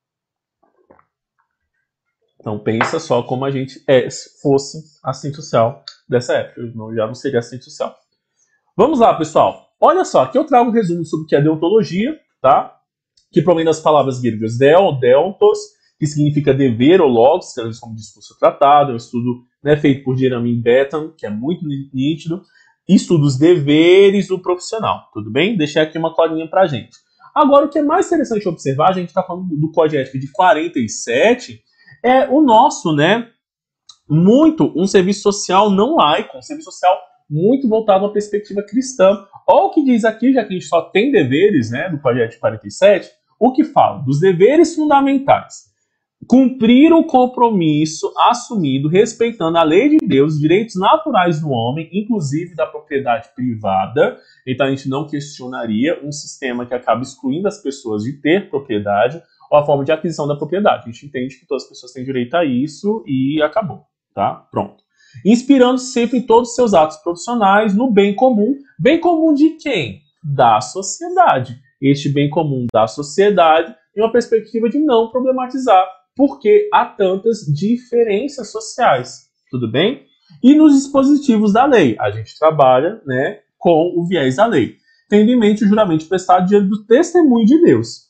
Então pensa só como a gente fosse assistente social dessa época, eu já não seria assistente social. Vamos lá, pessoal. Olha só, aqui eu trago um resumo sobre o que é deontologia, tá? Que provém das palavras gregas deontos, que significa dever ou logos, que é como discurso tratado, é um estudo, né, feito por Jeremy Bentham, que é muito nítido, estuda os deveres do profissional, tudo bem? Deixei aqui uma colinha pra gente. Agora, o que é mais interessante observar, a gente está falando do Código de Ética de 47, é o nosso, né, muito um serviço social não laico, um serviço social muito voltado a uma perspectiva cristã. Olha o que diz aqui, já que a gente só tem deveres, né, do Código de Ética 47, o que fala dos deveres fundamentais. Cumprir o compromisso assumido respeitando a lei de Deus, os direitos naturais do homem, inclusive da propriedade privada. Então a gente não questionaria um sistema que acaba excluindo as pessoas de ter propriedade ou a forma de aquisição da propriedade. A gente entende que todas as pessoas têm direito a isso e acabou, tá? Pronto. inspirando sempre em todos os seus atos profissionais no bem comum. Bem comum de quem? Da sociedade. Este bem comum da sociedade em uma perspectiva de não problematizar, porque há tantas diferenças sociais. Tudo bem? E nos dispositivos da lei, a gente trabalha, né, com o viés da lei, tendo em mente o juramento prestado diante do testemunho de Deus.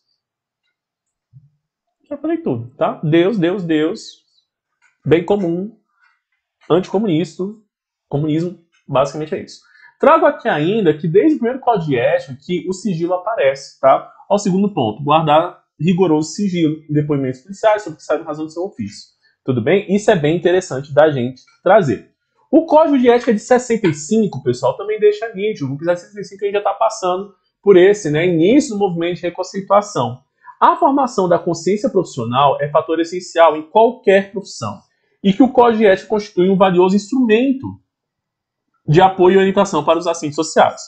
Já falei tudo, tá? Deus, Deus, Deus, bem comum, anticomunista, comunismo, basicamente é isso. Trago aqui ainda que desde o primeiro código de ética que o sigilo aparece, tá? Ao segundo ponto, guardar rigoroso sigilo em depoimentos policiais sobre o que sai em razão do seu ofício. Tudo bem? Isso é bem interessante da gente trazer. O Código de Ética de 65, pessoal, também deixa nítido. O de 65 a gente já está passando por esse, né, início do movimento de reconceituação. A formação da consciência profissional é fator essencial em qualquer profissão e que o Código de Ética constitui um valioso instrumento de apoio e orientação para os assistentes sociais.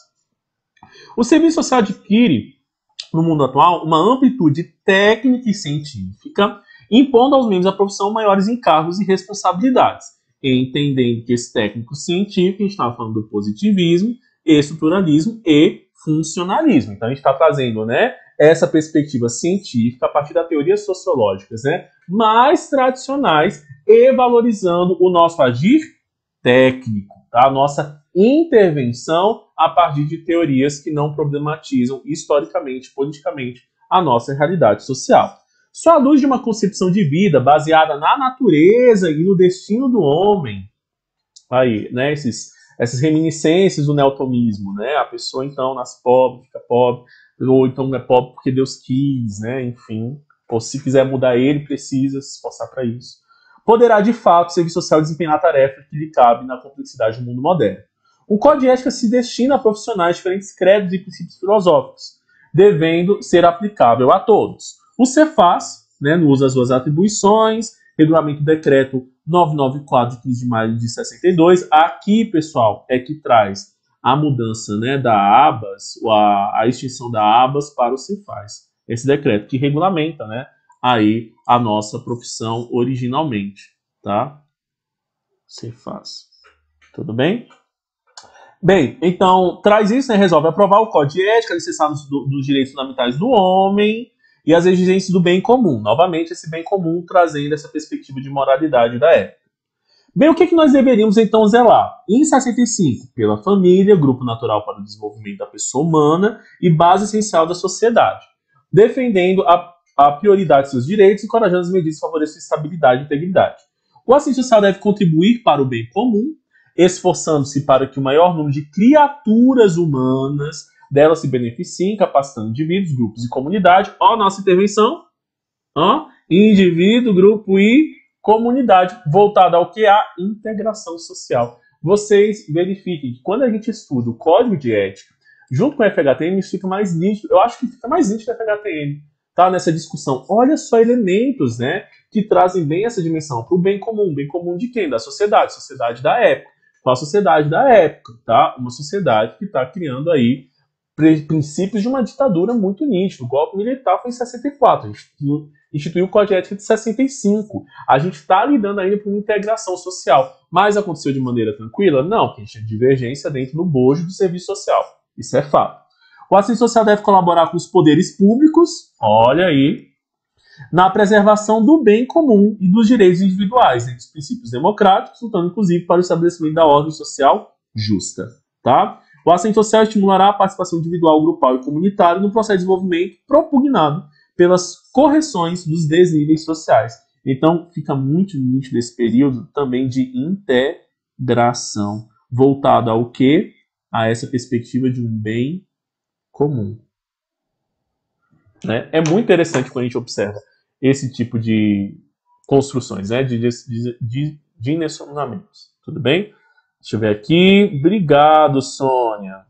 O serviço social adquire, no mundo atual, uma amplitude técnica e científica, impondo aos membros da profissão maiores encargos e responsabilidades, entendendo que esse técnico científico, a gente estava falando do positivismo, estruturalismo e funcionalismo. Então a gente está trazendo, né, essa perspectiva científica a partir das teorias sociológicas, né, mais tradicionais e valorizando o nosso agir técnico, tá? A nossa intervenção a partir de teorias que não problematizam historicamente, politicamente, a nossa realidade social. Só à luz de uma concepção de vida baseada na natureza e no destino do homem, aí, né, essas reminiscências do neotomismo, né, a pessoa então nasce pobre, fica pobre, ou então é pobre porque Deus quis, né, enfim, ou se quiser mudar ele, precisa se esforçar para isso. Poderá, de fato, o serviço social desempenhar a tarefa que lhe cabe na complexidade do mundo moderno. O Código de Ética se destina a profissionais de diferentes credos e princípios filosóficos, devendo ser aplicável a todos. O Cefas, né, no uso das suas atribuições, regulamento do decreto 994 de 15 de maio de 62, aqui, pessoal, é que traz a mudança, né, da ABAS, a extinção da ABAS para o Cefas. Esse decreto que regulamenta, né, aí a nossa profissão originalmente, tá? Cefas. Tudo bem? Bem, então, traz isso, né, resolve aprovar o Código de Ética, licenciar dos direitos fundamentais do homem e as exigências do bem comum. Novamente, esse bem comum trazendo essa perspectiva de moralidade da época. Bem, o que nós deveríamos, então, zelar? Em 65, pela família, grupo natural para o desenvolvimento da pessoa humana e base essencial da sociedade, defendendo a prioridade de seus direitos e encorajando as medidas que favoreçam a estabilidade e integridade. O assistente social deve contribuir para o bem comum, esforçando-se para que o maior número de criaturas humanas delas se beneficiem, capacitando indivíduos, grupos e comunidade. Ó, nossa intervenção. Ó, indivíduo, grupo e comunidade, voltada ao que? A integração social. Vocês verifiquem que quando a gente estuda o Código de Ética, junto com o FHTM, isso fica mais nítido. Eu acho que fica mais nítido o FHTM, tá? Nessa discussão. Olha só elementos, né, que trazem bem essa dimensão para o bem comum. Bem comum de quem? Da sociedade. Sociedade da época. Qual a sociedade da época, tá? Uma sociedade que está criando aí princípios de uma ditadura muito nítida. O golpe militar foi em 64, instituiu o Código de Ética de 65. A gente está lidando ainda com uma integração social. Mas aconteceu de maneira tranquila? Não, porque a gente tinha divergência dentro do bojo do serviço social. Isso é fato. O assistente social deve colaborar com os poderes públicos, olha aí, na preservação do bem comum e dos direitos individuais, entre os princípios democráticos, lutando inclusive para o estabelecimento da ordem social justa, tá? O assistente social estimulará a participação individual, grupal e comunitária no processo de desenvolvimento propugnado pelas correções dos desníveis sociais. Então, fica muito nítido esse período também de integração, voltado ao quê? A essa perspectiva de um bem comum. Né? É muito interessante quando a gente observa esse tipo de construções, né? de dimensionamentos. Tudo bem? Deixa eu ver aqui. Obrigado, Sônia.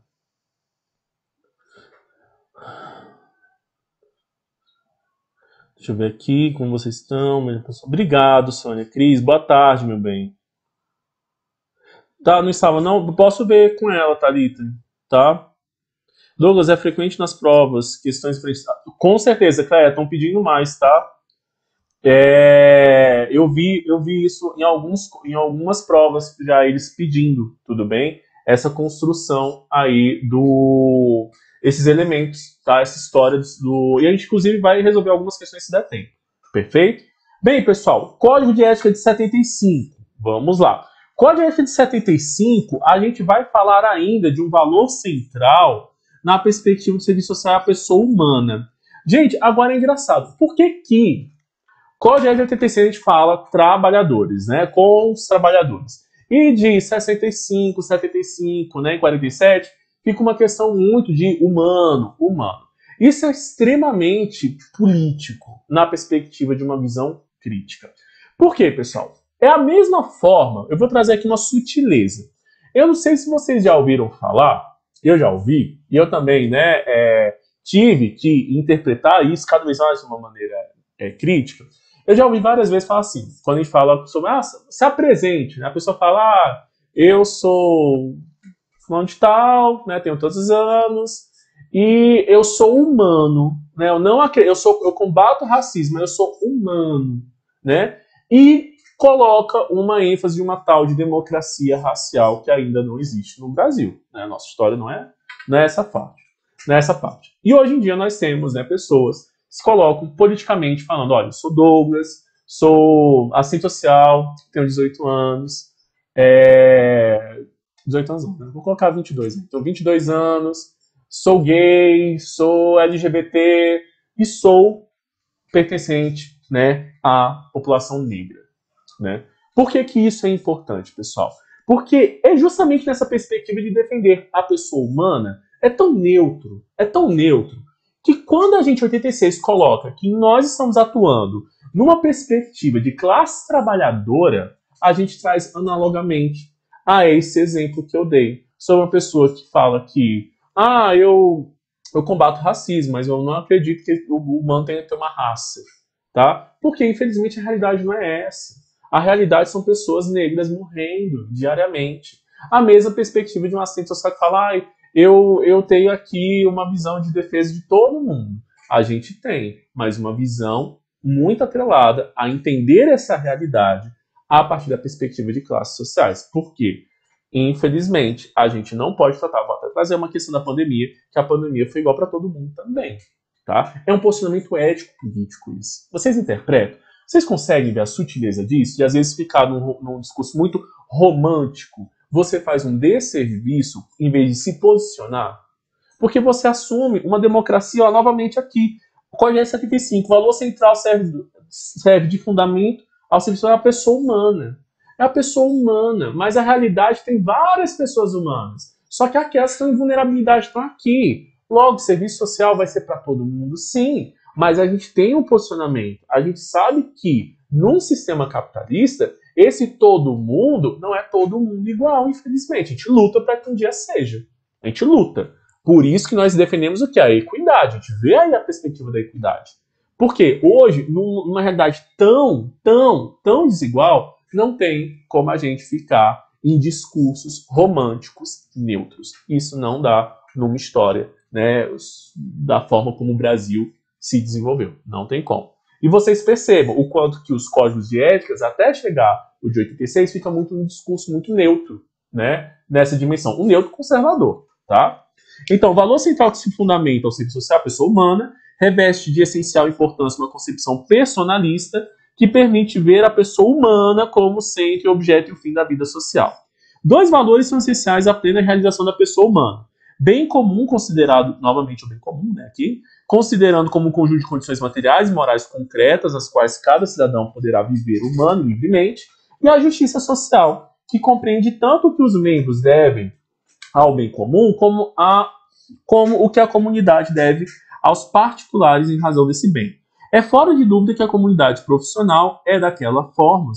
Deixa eu ver aqui como vocês estão. Obrigado, Sônia. Cris, boa tarde, meu bem. Tá, não estava, não? Posso ver com ela, Thalita, tá? Douglas, é frequente nas provas, questões... Com certeza, Cléia, estão pedindo mais, tá? Eu vi isso em algumas provas, já eles pedindo, tudo bem? Essa construção aí esses elementos, tá? Essa história e a gente, inclusive, vai resolver algumas questões se der tempo. Perfeito? Bem, pessoal, Código de Ética de 75. Vamos lá. Código de Ética de 75, a gente vai falar ainda de um valor central na perspectiva do serviço social à pessoa humana. Gente, agora é engraçado. Por que Código de Ética de 86 a gente fala trabalhadores, né? Com os trabalhadores. E de 65, 75, né, em 47, fica uma questão muito de humano. Isso é extremamente político na perspectiva de uma visão crítica. Por quê, pessoal? É a mesma forma, eu vou trazer aqui uma sutileza. Eu não sei se vocês já ouviram falar, eu já ouvi, e eu também, né, tive que interpretar isso cada vez mais de uma maneira crítica. Eu já ouvi várias vezes falar assim, quando a gente fala sobre, se apresente, né? A pessoa fala, eu sou fulano de tal, né? Tenho tantos anos, e eu sou humano, né? Eu combato o racismo, mas eu sou humano, né? E coloca uma ênfase de uma tal de democracia racial que ainda não existe no Brasil, né? A nossa história não é essa parte. E hoje em dia nós temos, né, pessoas se colocam politicamente falando, olha, eu sou Douglas, sou assistente social, tenho 18 anos, 18 anos não, vou colocar 22, então 22 anos, sou gay, sou LGBT e sou pertencente, né, à população negra, né? Por que isso é importante, pessoal? Porque é justamente nessa perspectiva de defender a pessoa humana, é tão neutro, que quando a gente, em 86, coloca que nós estamos atuando numa perspectiva de classe trabalhadora, a gente traz analogamente a esse exemplo que eu dei, sobre uma pessoa que fala que eu combato racismo, mas eu não acredito que o humano tenha que ter uma raça, tá? Porque, infelizmente, a realidade não é essa. A realidade são pessoas negras morrendo diariamente. A mesma perspectiva de um assistente social que fala, eu tenho aqui uma visão de defesa de todo mundo. A gente tem, mas uma visão muito atrelada a entender essa realidade a partir da perspectiva de classes sociais. Por quê? Infelizmente, a gente não pode tratar, vou até trazer uma questão da pandemia, que a pandemia foi igual para todo mundo também. Tá? É um posicionamento ético-político isso. Vocês interpretam? Vocês conseguem ver a sutileza disso? De às vezes ficar num discurso muito romântico, você faz um desserviço em vez de se posicionar? Porque você assume uma democracia, novamente aqui. O Código 75, o valor central serve de fundamento ao serviço da pessoa humana. É a pessoa humana, mas a realidade tem várias pessoas humanas. Só que aquelas que estão em vulnerabilidade estão aqui. Logo, o serviço social vai ser para todo mundo, sim, mas a gente tem um posicionamento. A gente sabe que, num sistema capitalista, esse todo mundo não é todo mundo igual, infelizmente. A gente luta para que um dia seja. A gente luta. Por isso que nós defendemos o que? A equidade. A gente vê aí a perspectiva da equidade. Porque hoje, numa realidade tão desigual, não tem como a gente ficar em discursos românticos neutros. Isso não dá numa história, né, da forma como o Brasil se desenvolveu. Não tem como. E vocês percebam o quanto que os códigos de éticas, até chegar o de 86, fica muito um discurso muito neutro, né, nessa dimensão. Um neutro conservador, tá? Então, o valor central que se fundamenta ao serviço social à pessoa humana reveste de essencial importância uma concepção personalista que permite ver a pessoa humana como centro, objeto e o fim da vida social. Dois valores são essenciais à plena realização da pessoa humana. Bem comum, considerado, novamente o bem comum, né, aqui, considerando como um conjunto de condições materiais e morais concretas, as quais cada cidadão poderá viver humano e livremente, e a justiça social, que compreende tanto o que os membros devem ao bem comum, como o que a comunidade deve aos particulares em razão desse bem. É fora de dúvida que a comunidade profissional é daquela forma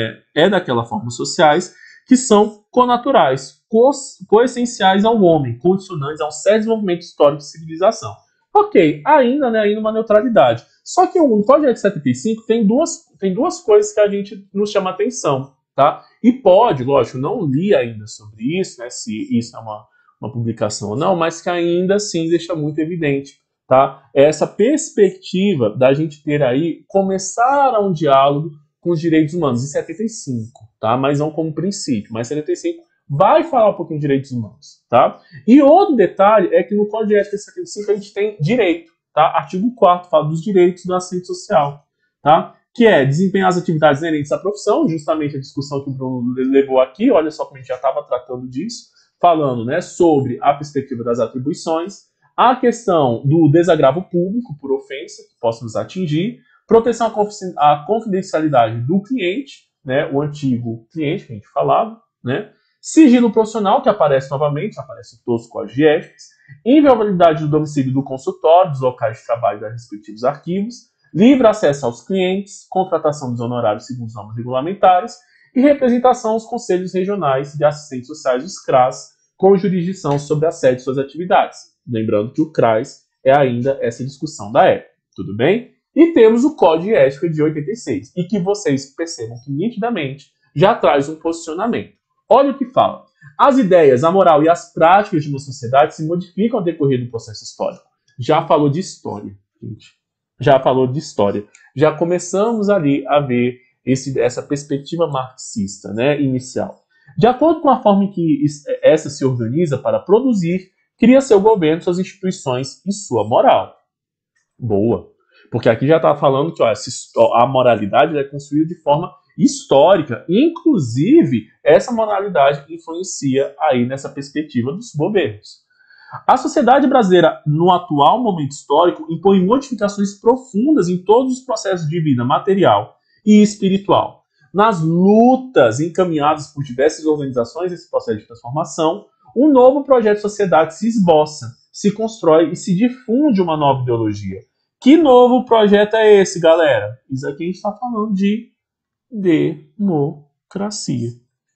sociais que são connaturais, coessenciais ao homem, condicionantes a um certo desenvolvimento histórico de civilização. Ok, ainda uma neutralidade. Só que o Código de 75 tem duas coisas que a gente nos chama atenção, tá? E pode, lógico, não li ainda sobre isso, né, se isso é uma publicação ou não, mas que ainda assim deixa muito evidente tá? É essa perspectiva da gente ter aí, começar um diálogo com os direitos humanos, em 75, tá? Mas não como princípio, mas 75 vai falar um pouquinho de direitos humanos, tá? E outro detalhe é que no Código de Ética de 75 a gente tem direito, tá? Artigo 4º fala dos direitos do assistente social, tá? Que é desempenhar as atividades inerentes à profissão, justamente a discussão que o Bruno levou aqui, olha só como a gente já estava tratando disso, falando, né, sobre a perspectiva das atribuições, a questão do desagravo público por ofensa que possa nos atingir, proteção à confidencialidade do cliente, né, o antigo cliente que a gente falava, né, sigilo profissional, que aparece novamente, aparece em todos os códigos de éticas, inviolabilidade do domicílio do consultório, dos locais de trabalho dos respectivos arquivos, livre acesso aos clientes, contratação dos honorários segundo as normas regulamentares e representação aos conselhos regionais de assistentes sociais, os CRAS, com jurisdição sobre a sede de suas atividades. Lembrando que o CRAS é ainda essa discussão da época, tudo bem? E temos o Código de Ética de 86, e que vocês percebam que nitidamente já traz um posicionamento. Olha o que fala. As ideias, a moral e as práticas de uma sociedade se modificam ao decorrer do processo histórico. Já falou de história, gente. Já falou de história. Já começamos ali a ver essa perspectiva marxista, né, inicial. De acordo com a forma em que essa se organiza para produzir, cria seu governo, suas instituições e sua moral. Boa. Porque aqui já está falando que a moralidade é construída de forma histórica. Inclusive, essa moralidade influencia aí nessa perspectiva dos governos. A sociedade brasileira, no atual momento histórico, impõe modificações profundas em todos os processos de vida material e espiritual. Nas lutas encaminhadas por diversas organizações nesse processo de transformação, um novo projeto de sociedade se esboça, se constrói e se difunde uma nova ideologia. Que novo projeto é esse, galera? Isso aqui a gente está falando de democracia.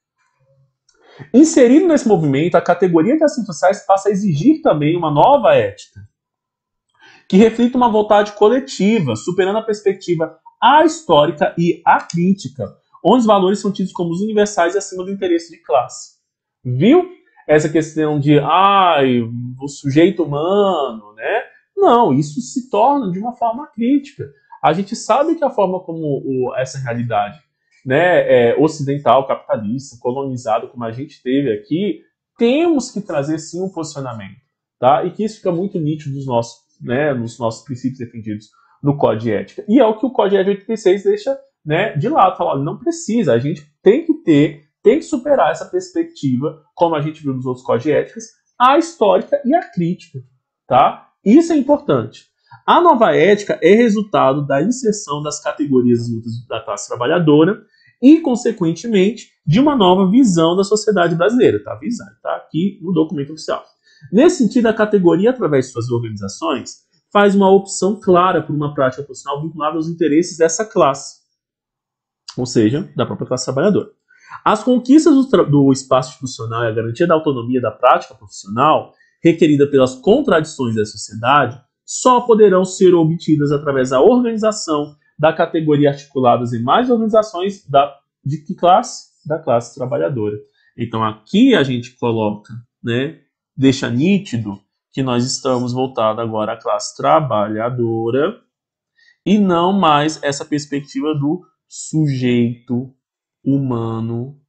Inserido nesse movimento, a categoria de assistentes sociais passa a exigir também uma nova ética, que reflita uma vontade coletiva, superando a perspectiva ahistórica e acrítica, onde os valores são tidos como os universais e acima do interesse de classe. Viu? Essa questão de, o sujeito humano, né? Não, isso se torna de uma forma crítica. A gente sabe que a forma como essa realidade, né, ocidental, capitalista, colonizado, como a gente teve aqui, temos que trazer sim um posicionamento, tá? E que isso fica muito nítido nos nossos princípios defendidos no Código de Ética. E é o que o Código de Ética 86 deixa, né, de lado, fala, olha, não precisa, a gente tem que superar essa perspectiva, como a gente viu nos outros Códigos de Éticas, a histórica e a crítica, tá? Isso é importante. A nova ética é resultado da inserção das categorias da classe trabalhadora e, consequentemente, de uma nova visão da sociedade brasileira. Está avisado, está aqui no documento oficial. Nesse sentido, a categoria, através de suas organizações, faz uma opção clara por uma prática profissional vinculada aos interesses dessa classe, ou seja, da própria classe trabalhadora. As conquistas do espaço institucional e a garantia da autonomia da prática profissional, requerida pelas contradições da sociedade, só poderão ser obtidas através da organização da categoria articuladas em mais organizações de que classe? Da classe trabalhadora. Então aqui a gente coloca, né, deixa nítido que nós estamos voltados agora à classe trabalhadora e não mais essa perspectiva do sujeito humano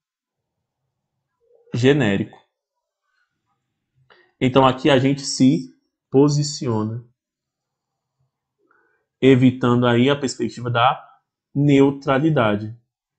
genérico. Então aqui a gente se posiciona, evitando aí a perspectiva da neutralidade.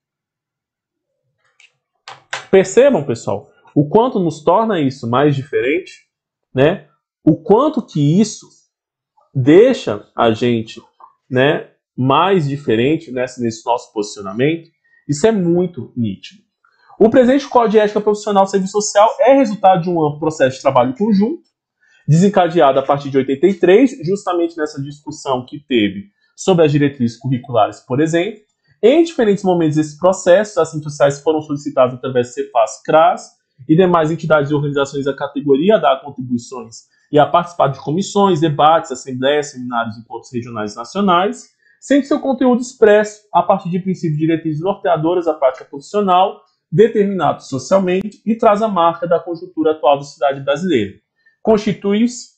Percebam, pessoal, o quanto nos torna isso mais diferente, né? O quanto que isso deixa a gente, né, mais diferente nesse nosso posicionamento. Isso é muito nítido. O presente Código de Ética Profissional e Serviço Social é resultado de um amplo processo de trabalho conjunto, desencadeado a partir de 83, justamente nessa discussão que teve sobre as diretrizes curriculares, por exemplo. Em diferentes momentos desse processo, as assistentes sociais foram solicitadas através do Cefaz, CRAS e demais entidades e organizações da categoria a dar contribuições e a participar de comissões, debates, assembleias, seminários, encontros regionais e nacionais, sem que seu conteúdo expresso, a partir de princípios e diretrizes norteadoras da prática profissional, determinado socialmente e traz a marca da conjuntura atual da sociedade brasileira. Constitui-se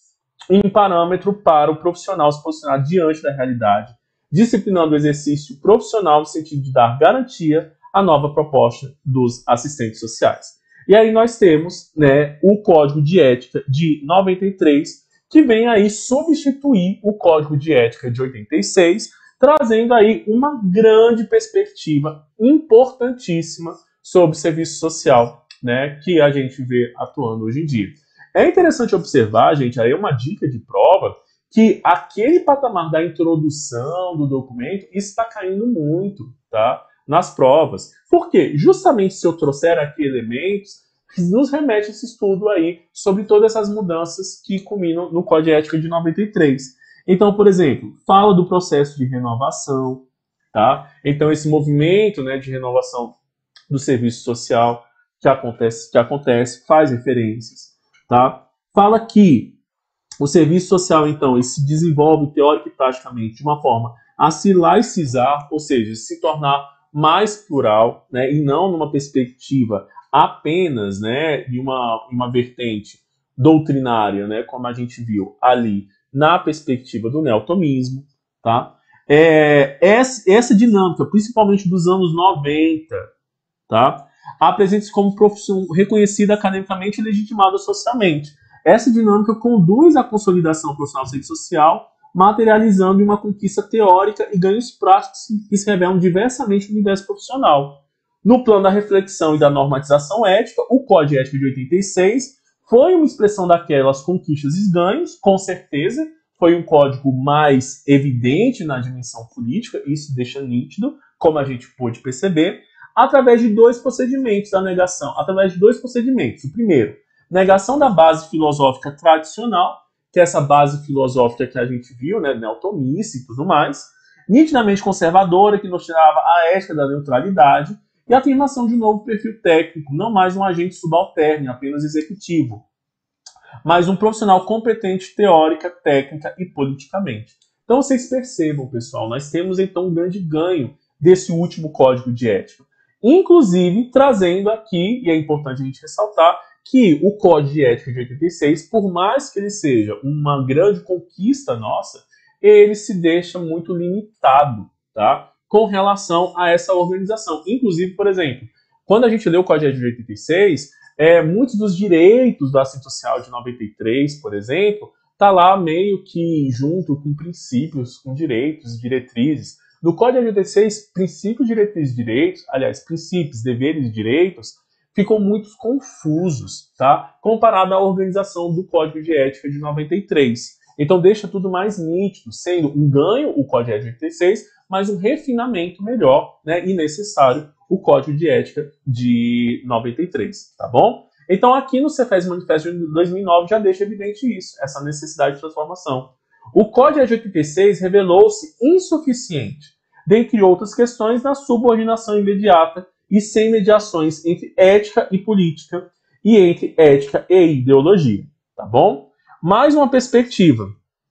um parâmetro para o profissional se posicionar diante da realidade, disciplinando o exercício profissional no sentido de dar garantia à nova proposta dos assistentes sociais. E aí nós temos, né, o Código de Ética de 93, que vem aí substituir o Código de Ética de 86, trazendo aí uma grande perspectiva importantíssima sobre o serviço social, né, que a gente vê atuando hoje em dia. É interessante observar, gente, aí é uma dica de prova, que aquele patamar da introdução do documento está caindo muito, tá? Nas provas. Por quê? Justamente se eu trouxer aqui elementos, nos remete esse estudo aí sobre todas essas mudanças que culminam no Código de Ética de 93. Então, por exemplo, fala do processo de renovação, tá? Então, esse movimento, né, de renovação do serviço social que acontece faz referências, tá? Fala que o serviço social, então, ele se desenvolve teórica e praticamente de uma forma a se laicizar, ou seja, se tornar mais plural, né, e não numa perspectiva apenas, né, de uma vertente doutrinária, né, como a gente viu ali na perspectiva do neotomismo, tá? Essa dinâmica, principalmente dos anos 90, tá? Apresenta-se como profissão reconhecida academicamente e legitimada socialmente. Essa dinâmica conduz à consolidação profissional do serviço social, materializando em uma conquista teórica e ganhos práticos que se revelam diversamente no universo profissional. No plano da reflexão e da normatização ética, o Código de Ética de 86 foi uma expressão daquelas conquistas e ganhos, com certeza, foi um código mais evidente na dimensão política, isso deixa nítido, como a gente pôde perceber, através de dois procedimentos da negação. Através de dois procedimentos. O primeiro, negação da base filosófica tradicional, que é essa base filosófica que a gente viu, né, neotomista e tudo mais, nitidamente conservadora, que nos tirava a ética da neutralidade, e a afirmação de um novo perfil técnico, não mais um agente subalterno, apenas executivo, mas um profissional competente teórica, técnica e politicamente. Então vocês percebam, pessoal, nós temos então um grande ganho desse último Código de Ética. Inclusive, trazendo aqui, e é importante a gente ressaltar, que o Código de Ética de 86, por mais que ele seja uma grande conquista nossa, ele se deixa muito limitado, tá? Com relação a essa organização. Inclusive, por exemplo, quando a gente lê o Código de Ética de 86, muitos dos direitos do assistente social de 93, por exemplo, tá lá meio que junto com princípios, com direitos, diretrizes. No Código de 86, princípios, diretrizes e direitos, aliás, princípios, deveres e direitos, ficam muito confusos, tá? Comparado à organização do Código de Ética de 93. Então deixa tudo mais nítido, sendo um ganho o Código de Ética de 86, mas um refinamento melhor, né, e necessário o Código de Ética de 93, tá bom? Então aqui no Cefes Manifesto de 2009 já deixa evidente isso, essa necessidade de transformação. O Código de 86 revelou-se insuficiente, dentre outras questões, na subordinação imediata e sem mediações entre ética e política e entre ética e ideologia, tá bom? Mais uma perspectiva.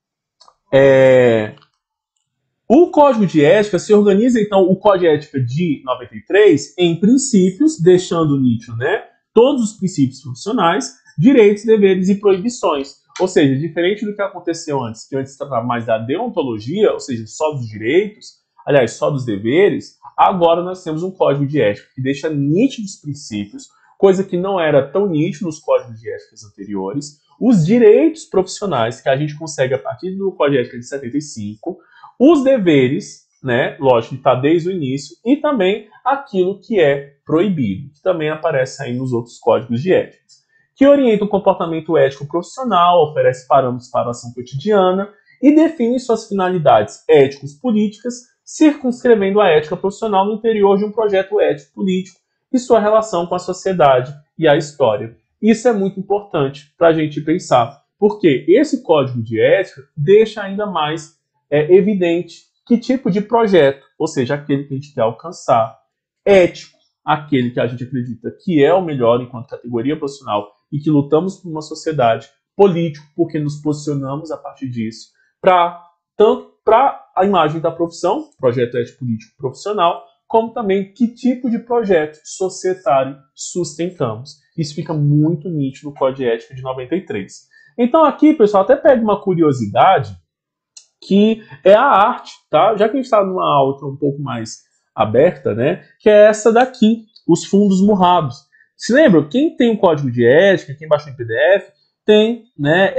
O Código de Ética se organiza, então, o Código de Ética de 93 em princípios, deixando nítido, né, todos os princípios profissionais, direitos, deveres e proibições. Ou seja, diferente do que aconteceu antes, que antes tratava mais da deontologia, ou seja, só dos direitos, aliás, só dos deveres, agora nós temos um Código de Ética que deixa nítidos os princípios, coisa que não era tão nítido nos códigos de éticas anteriores, os direitos profissionais que a gente consegue a partir do Código de Ética de 75, os deveres, né, lógico, que está desde o início, e também aquilo que é proibido, que também aparece aí nos outros códigos de ética, que orienta o comportamento ético profissional, oferece parâmetros para a ação cotidiana e define suas finalidades éticos-políticas, circunscrevendo a ética profissional no interior de um projeto ético-político e sua relação com a sociedade e a história. Isso é muito importante para a gente pensar, porque esse código de ética deixa ainda mais evidente que tipo de projeto, ou seja, aquele que a gente quer alcançar, ético, aquele que a gente acredita que é o melhor enquanto categoria profissional e que lutamos por uma sociedade, político, porque nos posicionamos a partir disso, tanto para a imagem da profissão, projeto ético político profissional, como também que tipo de projeto societário sustentamos. Isso fica muito nítido no Código de Ética de 93. Então aqui, pessoal, até pega uma curiosidade, que é a arte, tá? Já que a gente está numa aula um pouco mais aberta, né? Que é essa daqui, os fundos murrados. Se lembra? Quem tem o código de ética, quem baixou em PDF, tem, né,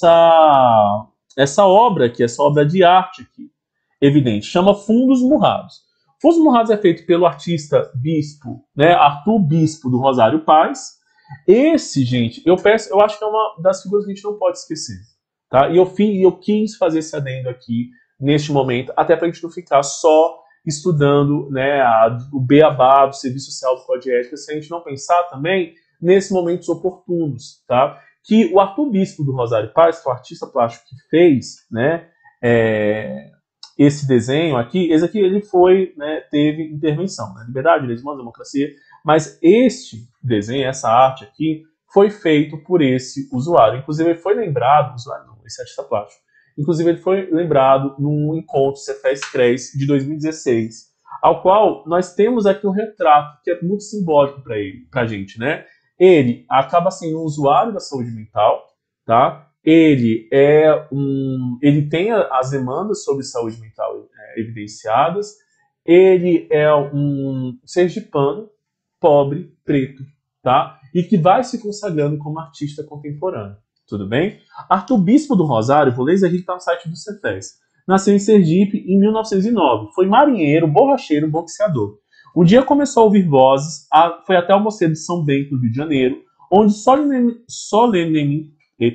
essa obra aqui, essa obra de arte aqui, evidente, chama Fundos Murrados. Fundos Murrados é feito pelo artista Bispo, né, Arthur Bispo do Rosário Paz. Esse, gente, eu acho que é uma das figuras que a gente não pode esquecer. Tá? E eu quis fazer esse adendo aqui, neste momento, até para a gente não ficar só estudando, né, o beabá do Serviço Social do Código de Ética, se a gente não pensar também nesses momentos oportunos. Tá? Que o Arthur Bispo do Rosário Paz, que é o artista plástico que fez, né, esse desenho aqui, esse aqui ele foi, né, teve intervenção, né, liberdade, direitos humanos, democracia, mas este desenho, essa arte aqui, foi feito por esse usuário. Inclusive, ele foi lembrado, esse artista plástico, inclusive ele foi lembrado num encontro Cefes-CRES de 2016, ao qual nós temos aqui um retrato que é muito simbólico para ele, para a gente, né? Ele acaba sendo um usuário da saúde mental, tá? Ele tem as demandas sobre saúde mental evidenciadas. Ele é um sergipano, pobre, preto, tá? E que vai se consagrando como artista contemporâneo. Tudo bem? Arthur Bispo do Rosário, vou ler isso aqui que está no site do Cefes. Nasceu em Sergipe em 1909. Foi marinheiro, borracheiro, boxeador. Um dia começou a ouvir vozes, foi até o mosteiro de São Bento, no Rio de Janeiro, onde solenemente,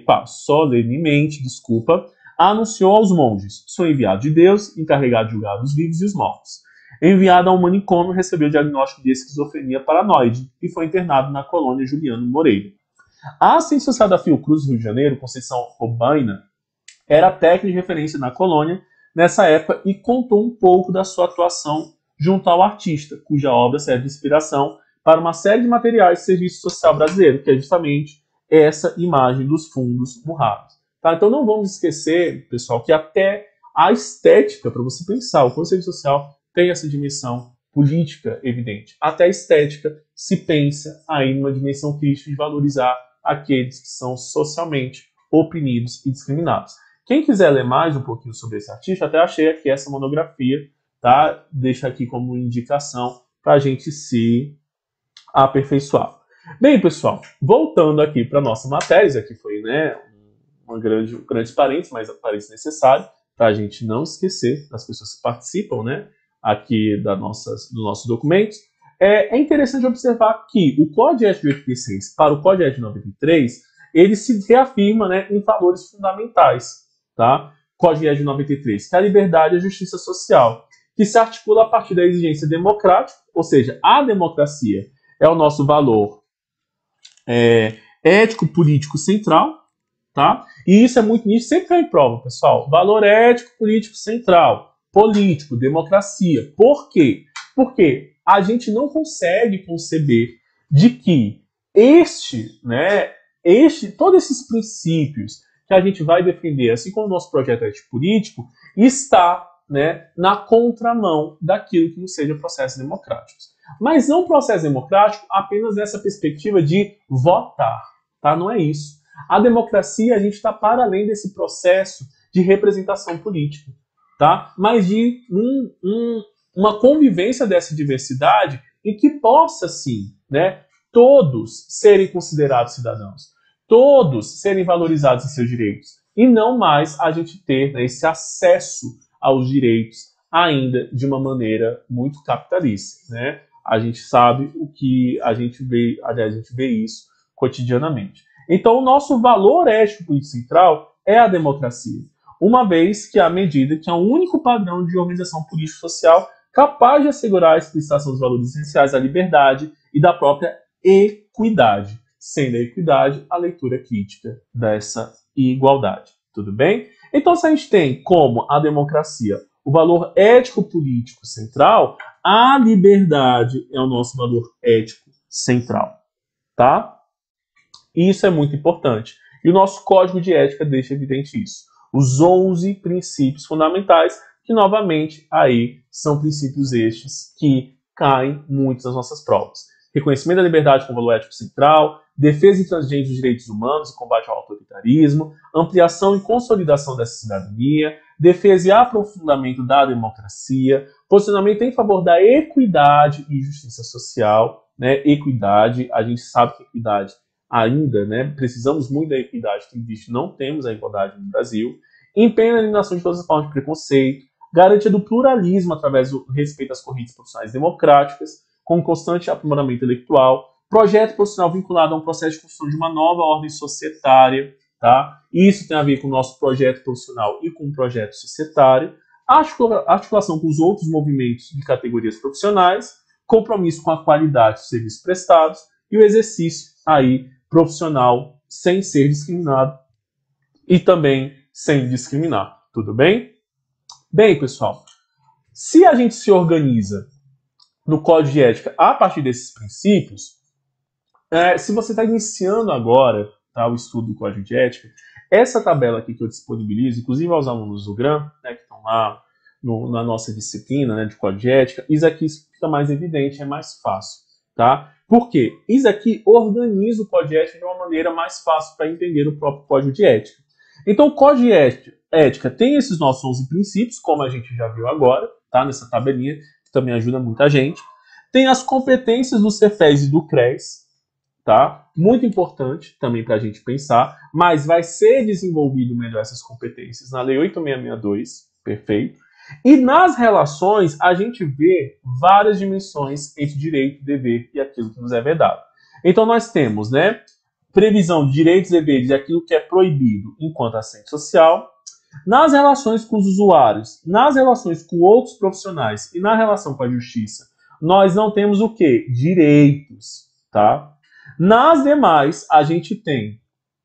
anunciou aos monges: sou enviado de Deus, encarregado de julgar os vivos e os mortos. Enviado a um manicômio, recebeu o diagnóstico de esquizofrenia paranoide e foi internado na colônia Juliano Moreira. A assistente social da Fiocruz, Rio de Janeiro, Conceição Robaina, era técnica de referência na colônia nessa época e contou um pouco da sua atuação junto ao artista, cuja obra serve de inspiração para uma série de materiais de serviço social brasileiro, que é justamente essa imagem dos fundos murrados. Tá? Então não vamos esquecer, pessoal, que até a estética, para você pensar, o conceito social tem essa dimensão política evidente. Até a estética se pensa aí numa dimensão crítica de valorizar aqueles que são socialmente oprimidos e discriminados. Quem quiser ler mais um pouquinho sobre esse artista, até achei aqui essa monografia, tá? Deixa aqui como indicação para a gente se aperfeiçoar. Bem, pessoal, voltando aqui para a nossa matéria, isso aqui foi, né, um grande parênteses, mas parênteses necessário para a gente não esquecer das pessoas que participam, né, aqui dos nossos documentos. É interessante observar que o Código de Ética de 86 para o Código de Ética de 93, ele se reafirma, né, em valores fundamentais. Tá? Código de Ética de 93, que é a liberdade e a justiça social, que se articula a partir da exigência democrática, ou seja, a democracia é o nosso valor ético-político central, tá? E isso é muito nítido, sempre cai em prova, pessoal. Valor ético-político central, político, democracia. Por quê? Porque a gente não consegue conceber de que todos esses princípios que a gente vai defender, assim como o nosso projeto ético-político, está, né, na contramão daquilo que não seja processos democráticos. Mas não processo democrático apenas nessa perspectiva de votar, tá? Não é isso. A democracia, a gente está para além desse processo de representação política, tá? Mas de uma convivência dessa diversidade em que possa, sim, né, todos serem considerados cidadãos, todos serem valorizados em seus direitos, e não mais a gente ter, né, esse acesso aos direitos ainda de uma maneira muito capitalista, né? A gente sabe o que a gente vê, aliás, a gente vê isso cotidianamente. Então, o nosso valor ético-político central é a democracia, uma vez que, à medida que é o único padrão de organização político-social capaz de assegurar a explicitação dos valores essenciais da liberdade e da própria equidade, sendo a equidade a leitura crítica dessa igualdade. Tudo bem? Então, se a gente tem como a democracia o valor ético-político central, a liberdade é o nosso valor ético central, tá? Isso é muito importante. E o nosso código de ética deixa evidente isso. Os 11 princípios fundamentais, que novamente aí são princípios estes que caem muito nas nossas provas. Reconhecimento da liberdade como valor ético central, defesa e transgênero dos direitos humanos e combate ao autoritarismo, ampliação e consolidação dessa cidadania, defesa e aprofundamento da democracia, posicionamento em favor da equidade e justiça social, né? Equidade, a gente sabe que equidade ainda, né? Precisamos muito da equidade, tem visto, não temos a igualdade no Brasil, empenho na eliminação de todas as formas de preconceito, garantia do pluralismo através do respeito às correntes profissionais democráticas, com constante aprimoramento intelectual, projeto profissional vinculado a um processo de construção de uma nova ordem societária, tá? Isso tem a ver com o nosso projeto profissional e com o projeto societário, articulação com os outros movimentos de categorias profissionais, compromisso com a qualidade dos serviços prestados e o exercício aí profissional sem ser discriminado e também sem discriminar. Tudo bem? Bem, pessoal, se a gente se organiza no Código de Ética a partir desses princípios, se você está iniciando agora, tá, o estudo do Código de Ética, essa tabela aqui que eu disponibilizo, inclusive aos alunos do GRAM, né, que estão lá na nossa disciplina, né, de Código de Ética, isso aqui fica mais evidente, é mais fácil. Tá? Por quê? Isso aqui organiza o Código de Ética de uma maneira mais fácil para entender o próprio Código de Ética. Então, o Código de Ética tem esses nossos 11 princípios, como a gente já viu agora, tá? Nessa tabelinha, que também ajuda muita gente. Tem as competências do Cefes e do CRES, tá? Muito importante também para a gente pensar, mas vai ser desenvolvido melhor essas competências na Lei 8662, perfeito? E nas relações, a gente vê várias dimensões entre direito, dever e aquilo que nos é vedado. Então, nós temos, né, previsão de direitos, deveres e aquilo que é proibido enquanto assistente social. Nas relações com os usuários, nas relações com outros profissionais e na relação com a justiça, nós não temos o quê? Direitos, tá? Nas demais, a gente tem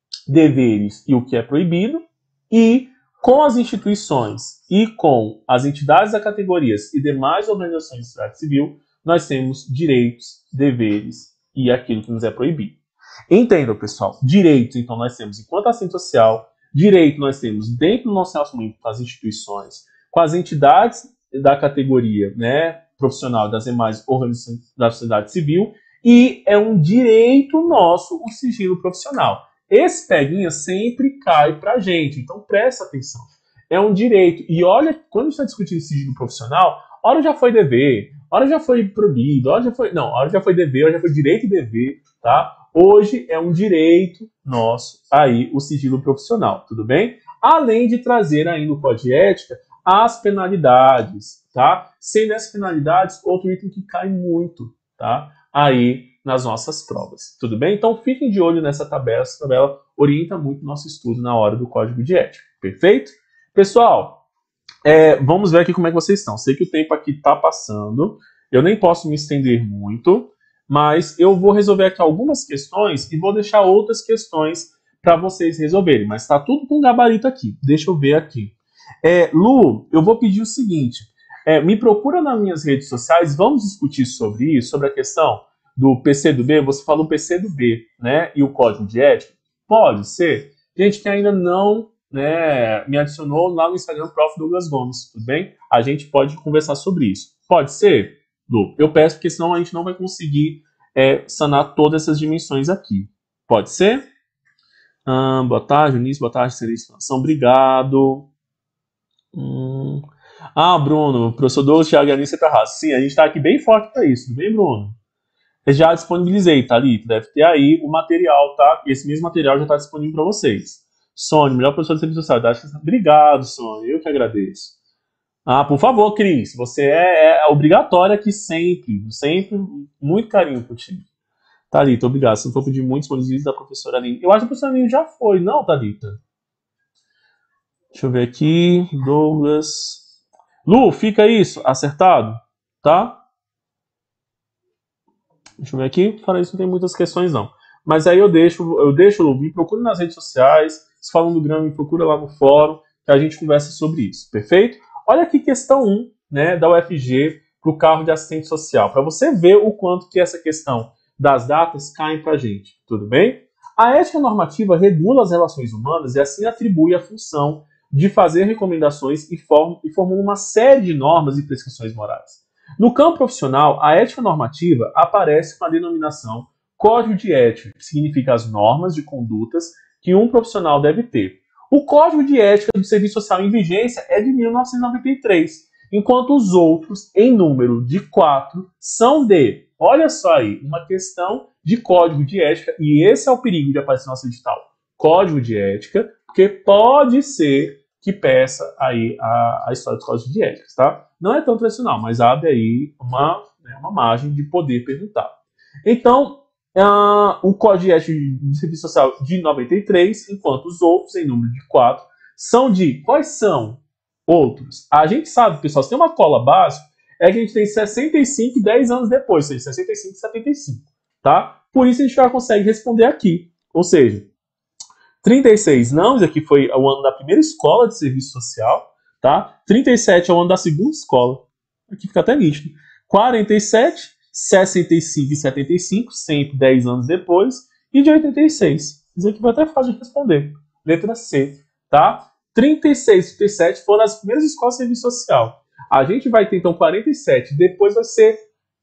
deveres e o que é proibido, e com as instituições e com as entidades da categorias e demais organizações de sociedade civil, nós temos direitos, deveres e aquilo que nos é proibido. Entendam, pessoal, direitos, então, nós temos enquanto assistente social, direito nós temos dentro do nosso relacionamento com as instituições, com as entidades da categoria, né, profissional das demais organizações da sociedade civil, e é um direito nosso o sigilo profissional. Esse peguinha sempre cai pra gente, então presta atenção. É um direito. E olha, quando a gente está discutindo sigilo profissional, hora já foi dever, hora já foi proibido, hora já foi dever, hora já foi direito e dever, tá? Hoje é um direito nosso aí o sigilo profissional, tudo bem? Além de trazer ainda no Código de Ética as penalidades, tá? Sendo essas penalidades outro item que cai muito, tá? Aí nas nossas provas, tudo bem? Então fiquem de olho nessa tabela, essa tabela orienta muito o nosso estudo na hora do Código de Ética, perfeito? Pessoal, vamos ver aqui como é que vocês estão. Sei que o tempo aqui está passando, eu nem posso me estender muito, mas eu vou resolver aqui algumas questões e vou deixar outras questões para vocês resolverem, mas está tudo com gabarito aqui, deixa eu ver aqui. Lu, eu vou pedir o seguinte, me procura nas minhas redes sociais, vamos discutir sobre isso, sobre a questão do PCdoB, você falou PCdoB, né, e o Código de Ética, pode ser, gente que ainda não, né, me adicionou lá no Instagram, Prof. Douglas Gomes, tudo bem? A gente pode conversar sobre isso, pode ser? Lu, eu peço, porque senão a gente não vai conseguir sanar todas essas dimensões aqui, pode ser? Boa tarde, Eunice, boa tarde, Seleção, obrigado. Bruno, professor Douglas, Thiago e Anícia Terraço. Sim, a gente está aqui bem forte para isso, tudo bem, Bruno? Eu já disponibilizei, tá ali? Deve ter aí o material, tá? Esse mesmo material já está disponível para vocês. Sônia, melhor professor de serviço social. Obrigado, Sônia, eu que agradeço. Por favor, Cris, você é obrigatório aqui sempre, muito carinho contigo. Thalita, obrigado. Se não for pedir muitos disponibilizados da professora Aline. Eu acho que a professora Aline já foi, não, Thalita? Deixa eu ver aqui. Douglas. Lu, fica isso, acertado? Tá? Deixa eu ver aqui. Fora isso, não tem muitas questões, não. Mas aí eu deixo, Lu, me procura nas redes sociais. Se falam do Grama, me procura lá no fórum, que a gente conversa sobre isso. Perfeito? Olha aqui questão 1, né, da UFG para o cargo de assistente social. Para você ver o quanto que essa questão das datas caem para a gente. Tudo bem? A ética normativa regula as relações humanas e assim atribui a função de fazer recomendações e formula uma série de normas e prescrições morais. No campo profissional, a ética normativa aparece com a denominação Código de ética, que significa as normas de condutas que um profissional deve ter. O Código de Ética do Serviço Social em vigência é de 1993, enquanto os outros, em número de 4, são de, olha só aí, uma questão de Código de Ética, e esse é o perigo de aparecer no nosso edital. Código de Ética, porque pode ser que peça aí a história dos códigos de ética, tá? Não é tão tradicional, mas abre aí uma margem de poder perguntar. Então, o Código de Ética do Serviço Social de 93, enquanto os outros, em número de 4, são de... Quais são outros? A gente sabe, pessoal, se tem uma cola básica, é que a gente tem 65 e 10 anos depois, ou seja, 65 e 75, tá? Por isso a gente já consegue responder aqui. Ou seja, 36 não, isso aqui foi o ano da primeira escola de serviço social, tá? 37 é o ano da segunda escola, aqui fica até nítido. 47, 65 e 75, sempre 10 anos depois, e de 86. Isso aqui foi até fácil de responder. Letra C, tá? 36 e 37 foram as primeiras escolas de serviço social. A gente vai ter, então, 47, depois vai ser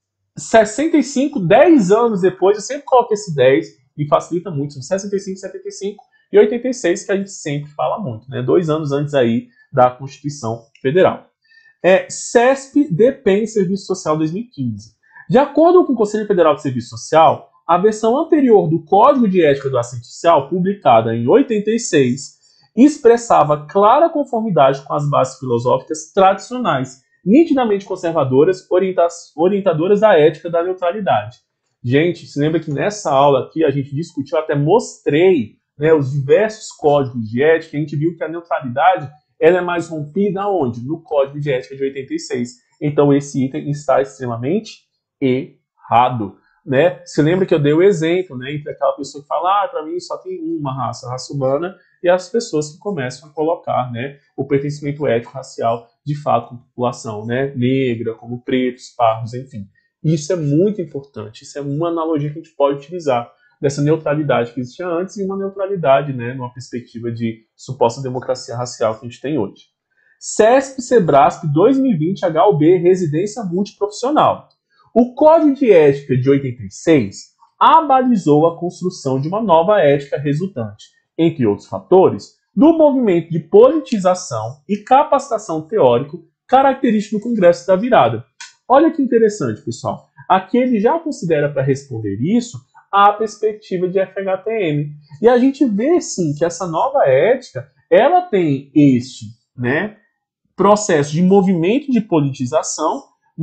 65, 10 anos depois, eu sempre coloco esse 10, e facilita muito, 65, 75 e 86, que a gente sempre fala muito, né? 2 anos antes aí da Constituição Federal. CESP DPEM Serviço Social 2015. De acordo com o Conselho Federal de Serviço Social, a versão anterior do Código de Ética do Assistente Social, publicada em 86, expressava clara conformidade com as bases filosóficas tradicionais, nitidamente conservadoras, orientadoras da ética da neutralidade. Gente, se lembra que nessa aula aqui a gente discutiu, até mostrei, né, os diversos códigos de ética, a gente viu que a neutralidade ela é mais rompida onde? No Código de Ética de 86. Então esse item está extremamente errado, né? Se lembra que eu dei o exemplo, né, entre aquela pessoa que fala, para mim só tem uma raça, a raça humana, e as pessoas que começam a colocar, né, o pertencimento étnico-racial de fato com a população, né, negra, como pretos, pardos, enfim. Isso é muito importante, isso é uma analogia que a gente pode utilizar dessa neutralidade que existia antes e uma neutralidade, né, numa perspectiva de suposta democracia racial que a gente tem hoje. CESP-SEBRASP 2020 HUB Residência Multiprofissional. O Código de Ética de 86 abalizou a construção de uma nova ética resultante, entre outros fatores, do movimento de politização e capacitação teórico característico do Congresso da Virada. Olha que interessante, pessoal. Aqui ele já considera para responder isso a perspectiva de FHTM. E a gente vê, sim, que essa nova ética, ela tem este, né, processo de movimento de politização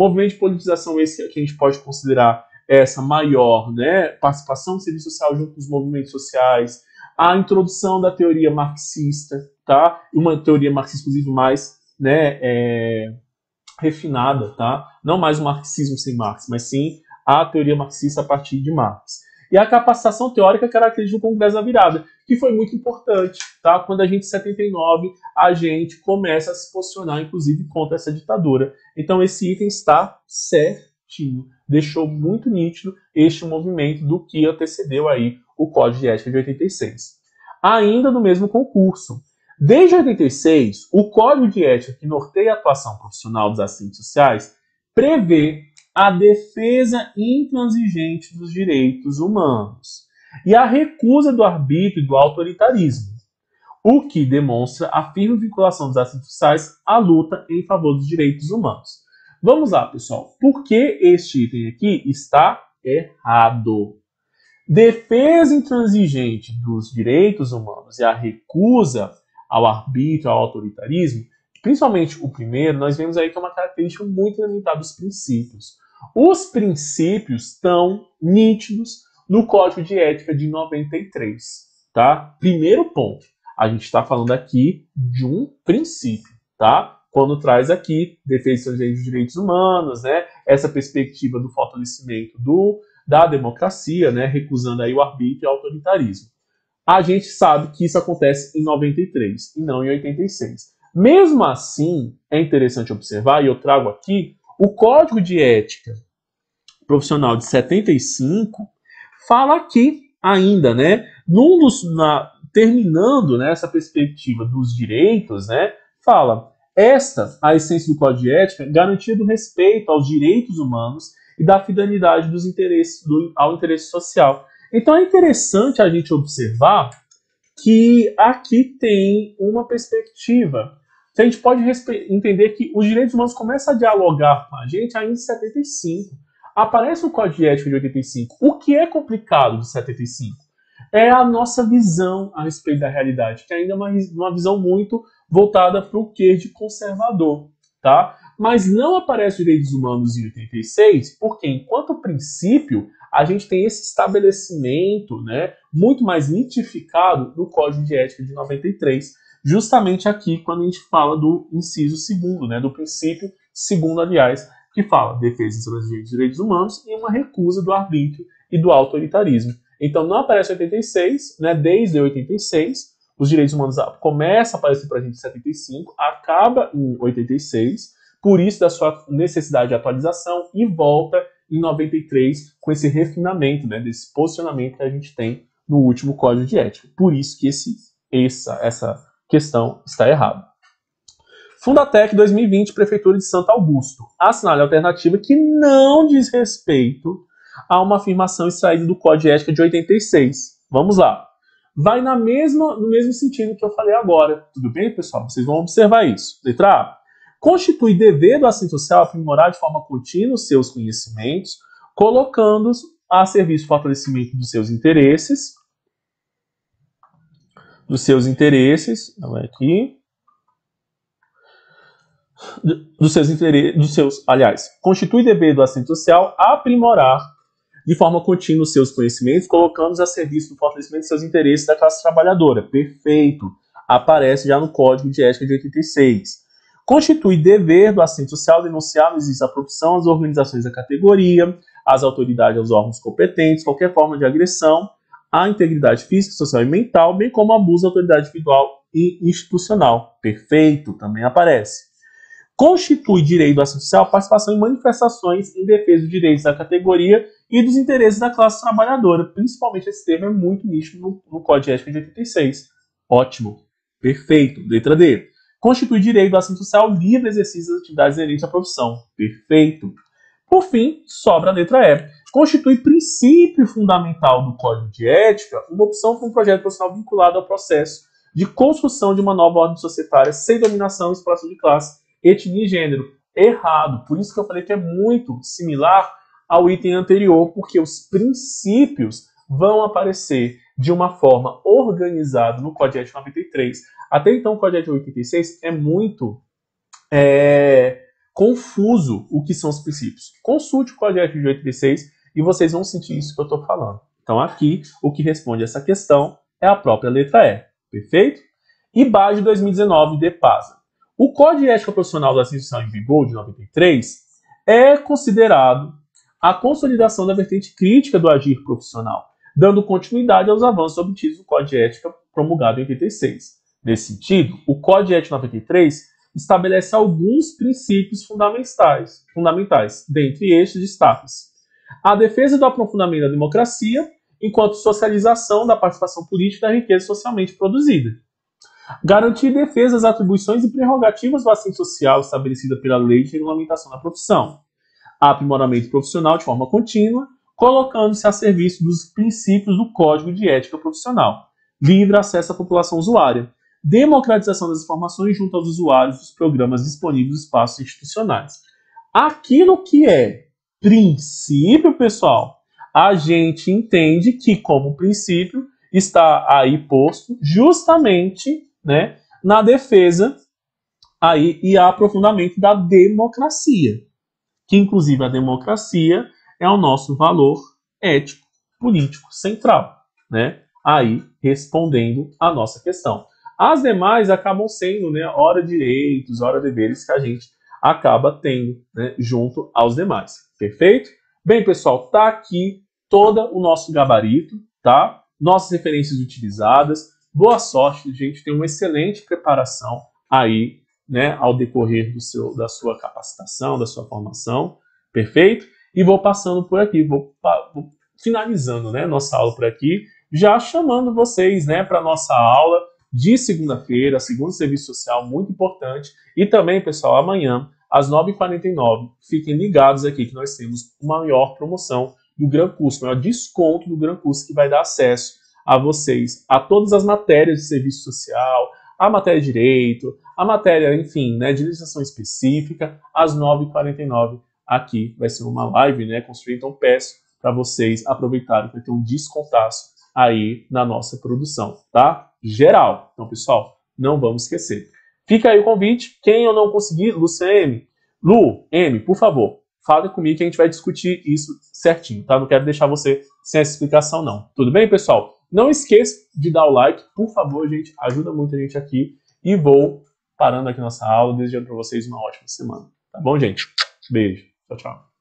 esse que a gente pode considerar essa maior, né, participação do serviço social junto com os movimentos sociais, a introdução da teoria marxista, tá? Uma teoria marxista, inclusive, mais, né, refinada, tá? Não mais o marxismo sem Marx, mas sim a teoria marxista a partir de Marx. E a capacitação teórica característica do Congresso da Virada, que foi muito importante, tá? Quando a gente, em 79, a gente começa a se posicionar, inclusive, contra essa ditadura. Então, esse item está certinho. Deixou muito nítido este movimento do que antecedeu aí o Código de Ética de 86. Ainda no mesmo concurso. Desde 86, o Código de Ética que norteia a atuação profissional dos assistentes sociais prevê a defesa intransigente dos direitos humanos e a recusa do arbítrio e do autoritarismo, o que demonstra a firme vinculação dos assistentes sociais à luta em favor dos direitos humanos. Vamos lá, pessoal. Por que este item aqui está errado? Defesa intransigente dos direitos humanos e a recusa ao arbítrio, ao autoritarismo, principalmente o primeiro, nós vemos aí que é uma característica muito limitada dos princípios. Os princípios estão nítidos no Código de Ética de 93, tá? Primeiro ponto, a gente está falando aqui de um princípio, tá? Quando traz aqui defesa dos direitos humanos, né? Essa perspectiva do fortalecimento da democracia, né? Recusando aí o arbítrio e o autoritarismo. A gente sabe que isso acontece em 93 e não em 86. Mesmo assim, é interessante observar, e eu trago aqui, o Código de Ética Profissional de 75 fala aqui ainda, né, terminando, né, essa perspectiva dos direitos, né, fala, a essência do Código de Ética, garantia do respeito aos direitos humanos e da fidelidade dos interesses, ao interesse social. Então é interessante a gente observar que aqui tem uma perspectiva. A gente pode entender que os direitos humanos começam a dialogar com a gente ainda em 75. Aparece o Código de Ética de 85. O que é complicado de 75? É a nossa visão a respeito da realidade, que ainda é uma visão muito voltada para o quê de conservador, tá? Mas não aparece os direitos humanos em 86, porque enquanto princípio, a gente tem esse estabelecimento, né, muito mais nitificado no Código de Ética de 93, justamente aqui quando a gente fala do inciso 2º, né, do princípio 2º, aliás, que fala defesa dos direitos humanos e uma recusa do arbítrio e do autoritarismo. Então não aparece em 86, né, desde 86, os direitos humanos começam a aparecer para a gente em 75, acaba em 86, por isso da sua necessidade de atualização, e volta em 93 com esse refinamento, né, desse posicionamento que a gente tem no último Código de Ética. Por isso que essa questão está errada. Fundatec 2020, Prefeitura de Santo Augusto. Assinale a alternativa que não diz respeito a uma afirmação extraída do Código de Ética de 86. Vamos lá. Vai no mesmo sentido que eu falei agora. Tudo bem, pessoal? Vocês vão observar isso. Letra A. Constitui dever do assistente social aprimorar de forma contínua os seus conhecimentos, colocando-os a serviço do fortalecimento dos seus interesses. Constitui dever do assistente social aprimorar de forma contínua os seus conhecimentos, colocando-os a serviço do fortalecimento dos seus interesses da classe trabalhadora. Perfeito. Aparece já no Código de Ética de 86. Constitui dever do assistente social denunciar no exercício da profissão às organizações da categoria, às autoridades, aos órgãos competentes, qualquer forma de agressão à integridade física, social e mental, bem como abuso da autoridade individual e institucional. Perfeito. Também aparece. Constitui direito do assistente social a participação em manifestações em defesa dos direitos da categoria e dos interesses da classe trabalhadora. Principalmente esse termo é muito nítido no Código de Ética de 86. Ótimo. Perfeito. Letra D. Constitui direito do assistente social livre exercício das atividades inerentes à profissão. Perfeito. Por fim, sobra a letra E. Constitui princípio fundamental do Código de Ética uma opção para um projeto profissional vinculado ao processo de construção de uma nova ordem societária sem dominação e exploração de classe, etnia e gênero. Errado. Por isso que eu falei que é muito similar ao item anterior, porque os princípios vão aparecer de uma forma organizada no Código de Ética 93. Até então, o Código de Ética 86 é muito confuso o que são os princípios. Consulte o Código de Ética de 86 e vocês vão sentir isso que eu estou falando. Então, aqui, o que responde essa questão é a própria letra E. Perfeito? IBAGE 2019, DEPASA. O Código de Ética Profissional da Assistência em vigor, de 93, é considerado a consolidação da vertente crítica do agir profissional, dando continuidade aos avanços obtidos no Código de Ética promulgado em 86. Nesse sentido, o Código de Ética 93 estabelece alguns princípios fundamentais. Dentre estes, destacam-se a defesa do aprofundamento da democracia, enquanto socialização da participação política da riqueza socialmente produzida. Garantir e defesa das atribuições e prerrogativas do assistente social estabelecida pela lei de regulamentação da profissão. Aprimoramento profissional de forma contínua, colocando-se a serviço dos princípios do Código de Ética Profissional. Livre acesso à população usuária. Democratização das informações junto aos usuários dos programas disponíveis nos espaços institucionais. Aquilo que é princípio, pessoal, a gente entende que, como princípio, está aí posto justamente, né, na defesa aí, e aprofundamento da democracia. Que, inclusive, a democracia é o nosso valor ético, político, central, né? Aí, respondendo a nossa questão. As demais acabam sendo, né, ora direitos, ora deveres que a gente acaba tendo, né, junto aos demais. Perfeito? Bem, pessoal, tá aqui todo o nosso gabarito, tá? Nossas referências utilizadas. Boa sorte, gente. Tem uma excelente preparação aí, né, ao decorrer da sua capacitação, da sua formação. Perfeito? E vou passando por aqui, vou finalizando, né, nossa aula por aqui, já chamando vocês, né, para nossa aula de segunda-feira, segundo serviço social, muito importante. E também, pessoal, amanhã, às 9h49. Fiquem ligados aqui que nós temos uma maior promoção do Gran Curso, maior desconto do Gran Curso, que vai dar acesso a vocês a todas as matérias de serviço social, a matéria de direito, a matéria, enfim, né, de legislação específica, às 9h49. Aqui vai ser uma live, né, construída, então peço para vocês aproveitarem para ter um descontaço aí na nossa produção, tá? Geral. Então, pessoal, não vamos esquecer. Fica aí o convite. Quem eu não conseguir, Lu M, por favor, fale comigo que a gente vai discutir isso certinho, tá? Não quero deixar você sem essa explicação, não. Tudo bem, pessoal? Não esqueça de dar o like, por favor, gente. Ajuda muito a gente aqui. E vou parando aqui nossa aula, desejando para vocês uma ótima semana. Tá bom, gente? Beijo. Tchau, tchau.